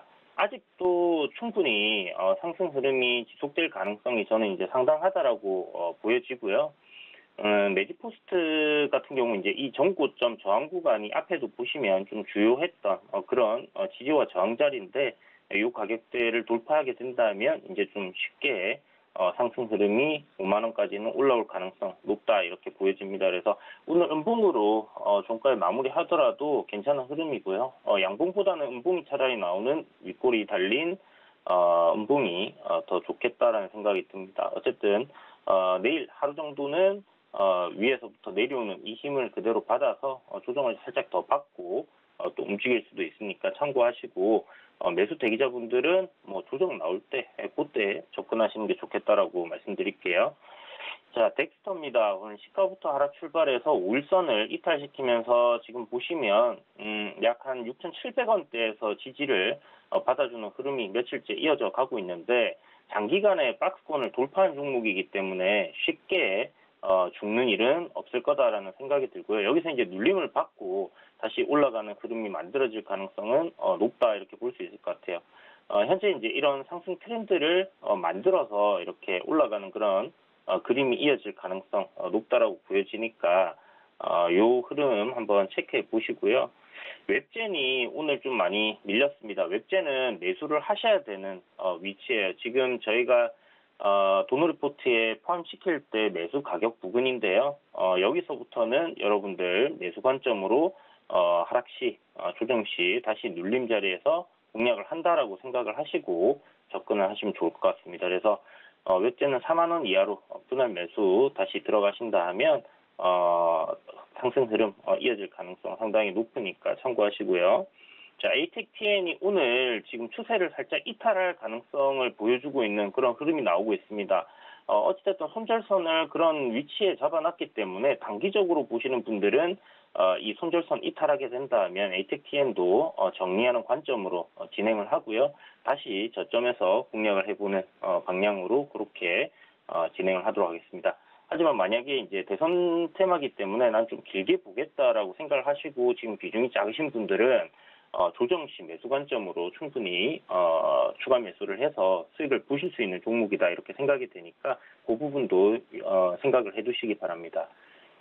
아직도 충분히 어, 상승 흐름이 지속될 가능성이 저는 이제 상당하다라고 어, 보여지고요. 음, 메디포스트 같은 경우 이제 이 전고점 저항 구간이 앞에도 보시면 좀 주요했던 어, 그런 어, 지지와 저항 자리인데 이 가격대를 돌파하게 된다면 이제 좀 쉽게 어, 상승 흐름이 오만 원까지는 올라올 가능성 높다 이렇게 보여집니다. 그래서 오늘 음봉으로 어, 종가를 마무리하더라도 괜찮은 흐름이고요. 어, 양봉보다는 음봉이 차라리 나오는 윗골이 달린 어, 음봉이 어, 더 좋겠다라는 생각이 듭니다. 어쨌든 어, 내일 하루 정도는 어, 위에서부터 내려오는 이 힘을 그대로 받아서 어, 조정을 살짝 더 받고 어, 또 움직일 수도 있으니까 참고하시고 어, 매수 대기자분들은 뭐 조정 나올 때 그때 접근하시는 게 좋겠다라고 말씀드릴게요. 자, 덱스터입니다. 오늘 시가부터 하락 출발해서 오일선을 이탈시키면서 지금 보시면 음, 약 한 육천칠백 원대에서 지지를 어, 받아주는 흐름이 며칠째 이어져 가고 있는데 장기간의 박스권을 돌파한 종목이기 때문에 쉽게 어, 죽는 일은 없을 거다라는 생각이 들고요. 여기서 이제 눌림을 받고 다시 올라가는 흐름이 만들어질 가능성은 어, 높다 이렇게 볼 수 있을 것 같아요. 어, 현재 이제 이런 상승 트렌드를 어, 만들어서 이렇게 올라가는 그런 어, 그림이 이어질 가능성 어, 높다라고 보여지니까 어, 요 흐름 한번 체크해 보시고요. 웹젠이 오늘 좀 많이 밀렸습니다. 웹젠은 매수를 하셔야 되는 어, 위치예요. 지금 저희가 어, 도노리포트에 포함시킬 때 매수 가격 부근인데요. 어, 여기서부터는 여러분들 매수 관점으로 어, 하락 시, 어, 조정 시 다시 눌림 자리에서 공략을 한다라고 생각을 하시고 접근을 하시면 좋을 것 같습니다. 그래서 어, 웹제는 사만 원 이하로 분할 매수 다시 들어가신다 하면 어, 상승 흐름 어, 이어질 가능성 상당히 높으니까 참고하시고요. 자, 에이텍티엔이 오늘 지금 추세를 살짝 이탈할 가능성을 보여주고 있는 그런 흐름이 나오고 있습니다. 어, 어찌됐든 손절선을 그런 위치에 잡아놨기 때문에 단기적으로 보시는 분들은 어, 이 손절선 이탈하게 된다면 에이텍티엔도 어, 정리하는 관점으로 어, 진행을 하고요. 다시 저점에서 공략을 해보는 어, 방향으로 그렇게 어, 진행을 하도록 하겠습니다. 하지만 만약에 이제 대선 테마기 때문에 난 좀 길게 보겠다라고 생각을 하시고 지금 비중이 작으신 분들은 어, 조정 시 매수 관점으로 충분히 어, 추가 매수를 해서 수익을 보실 수 있는 종목이다 이렇게 생각이 되니까 그 부분도 어, 생각을 해두시기 바랍니다.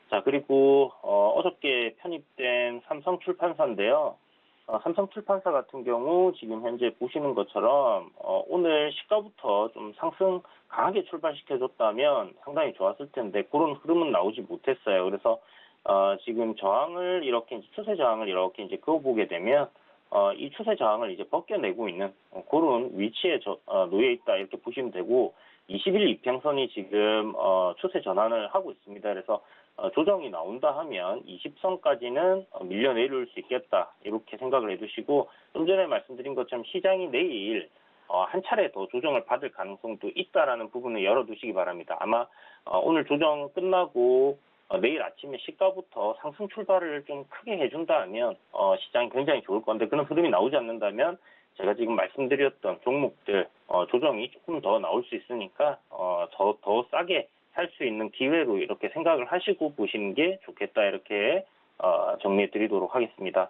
자, 그리고 어, 어저께 편입된 삼성출판사인데요. 어, 삼성출판사 같은 경우 지금 현재 보시는 것처럼 어, 오늘 시가부터 좀 상승 강하게 출발시켜줬다면 상당히 좋았을 텐데 그런 흐름은 나오지 못했어요. 그래서 어, 지금 저항을 이렇게 추세 저항을 이렇게 이제 그어보게 되면 어, 이 추세 저항을 이제 벗겨내고 있는 어, 그런 위치에 저, 어, 놓여 있다 이렇게 보시면 되고 이십 일 이평선이 지금 어, 추세 전환을 하고 있습니다. 그래서 어, 조정이 나온다 하면 이십 선까지는 어, 밀려내릴 수 있겠다 이렇게 생각을 해두시고 좀 전에 말씀드린 것처럼 시장이 내일 어, 한 차례 더 조정을 받을 가능성도 있다라는 부분을 열어두시기 바랍니다. 아마 어, 오늘 조정 끝나고 어, 내일 아침에 시가부터 상승 출발을 좀 크게 해준다면 어, 시장이 굉장히 좋을 건데 그런 흐름이 나오지 않는다면 제가 지금 말씀드렸던 종목들 어, 조정이 조금 더 나올 수 있으니까 어, 더, 더 싸게 살 수 있는 기회로 이렇게 생각을 하시고 보시는 게 좋겠다 이렇게 어, 정리해 드리도록 하겠습니다.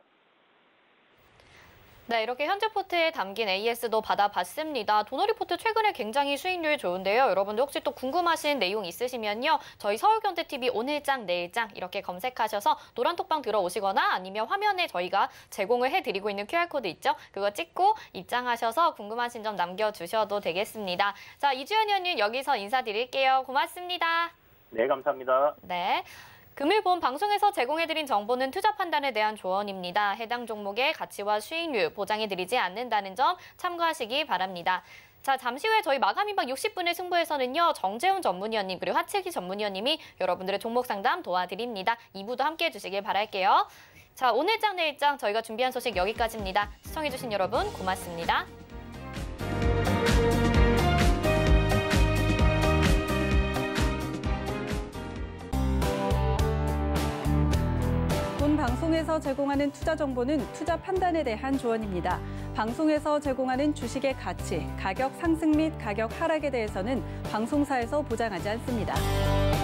네, 이렇게 현재포트에 담긴 에이에스도 받아봤습니다. 도너리포트 최근에 굉장히 수익률 좋은데요. 여러분들 혹시 또 궁금하신 내용 있으시면요. 저희 서울경제티비 오늘장 내일장 이렇게 검색하셔서 노란톡방 들어오시거나 아니면 화면에 저희가 제공을 해드리고 있는 큐알코드 있죠. 그거 찍고 입장하셔서 궁금하신 점 남겨주셔도 되겠습니다. 자, 이주연 의원님 여기서 인사드릴게요. 고맙습니다. 네, 감사합니다. 네. 금일본 방송에서 제공해드린 정보는 투자 판단에 대한 조언입니다. 해당 종목의 가치와 수익률 보장해드리지 않는다는 점 참고하시기 바랍니다. 자, 잠시 후에 저희 마감인방 육십 분의 승부에서는요. 정재훈 전문위원님 그리고 하채기 전문위원님이 여러분들의 종목 상담 도와드립니다. 이 부도 함께해 주시길 바랄게요. 자, 오늘장 내일장 저희가 준비한 소식 여기까지입니다. 시청해주신 여러분 고맙습니다. 본 방송에서 제공하는 투자 정보는 투자 판단에 대한 조언입니다. 방송에서 제공하는 주식의 가치, 가격 상승 및 가격 하락에 대해서는 방송사에서 보장하지 않습니다.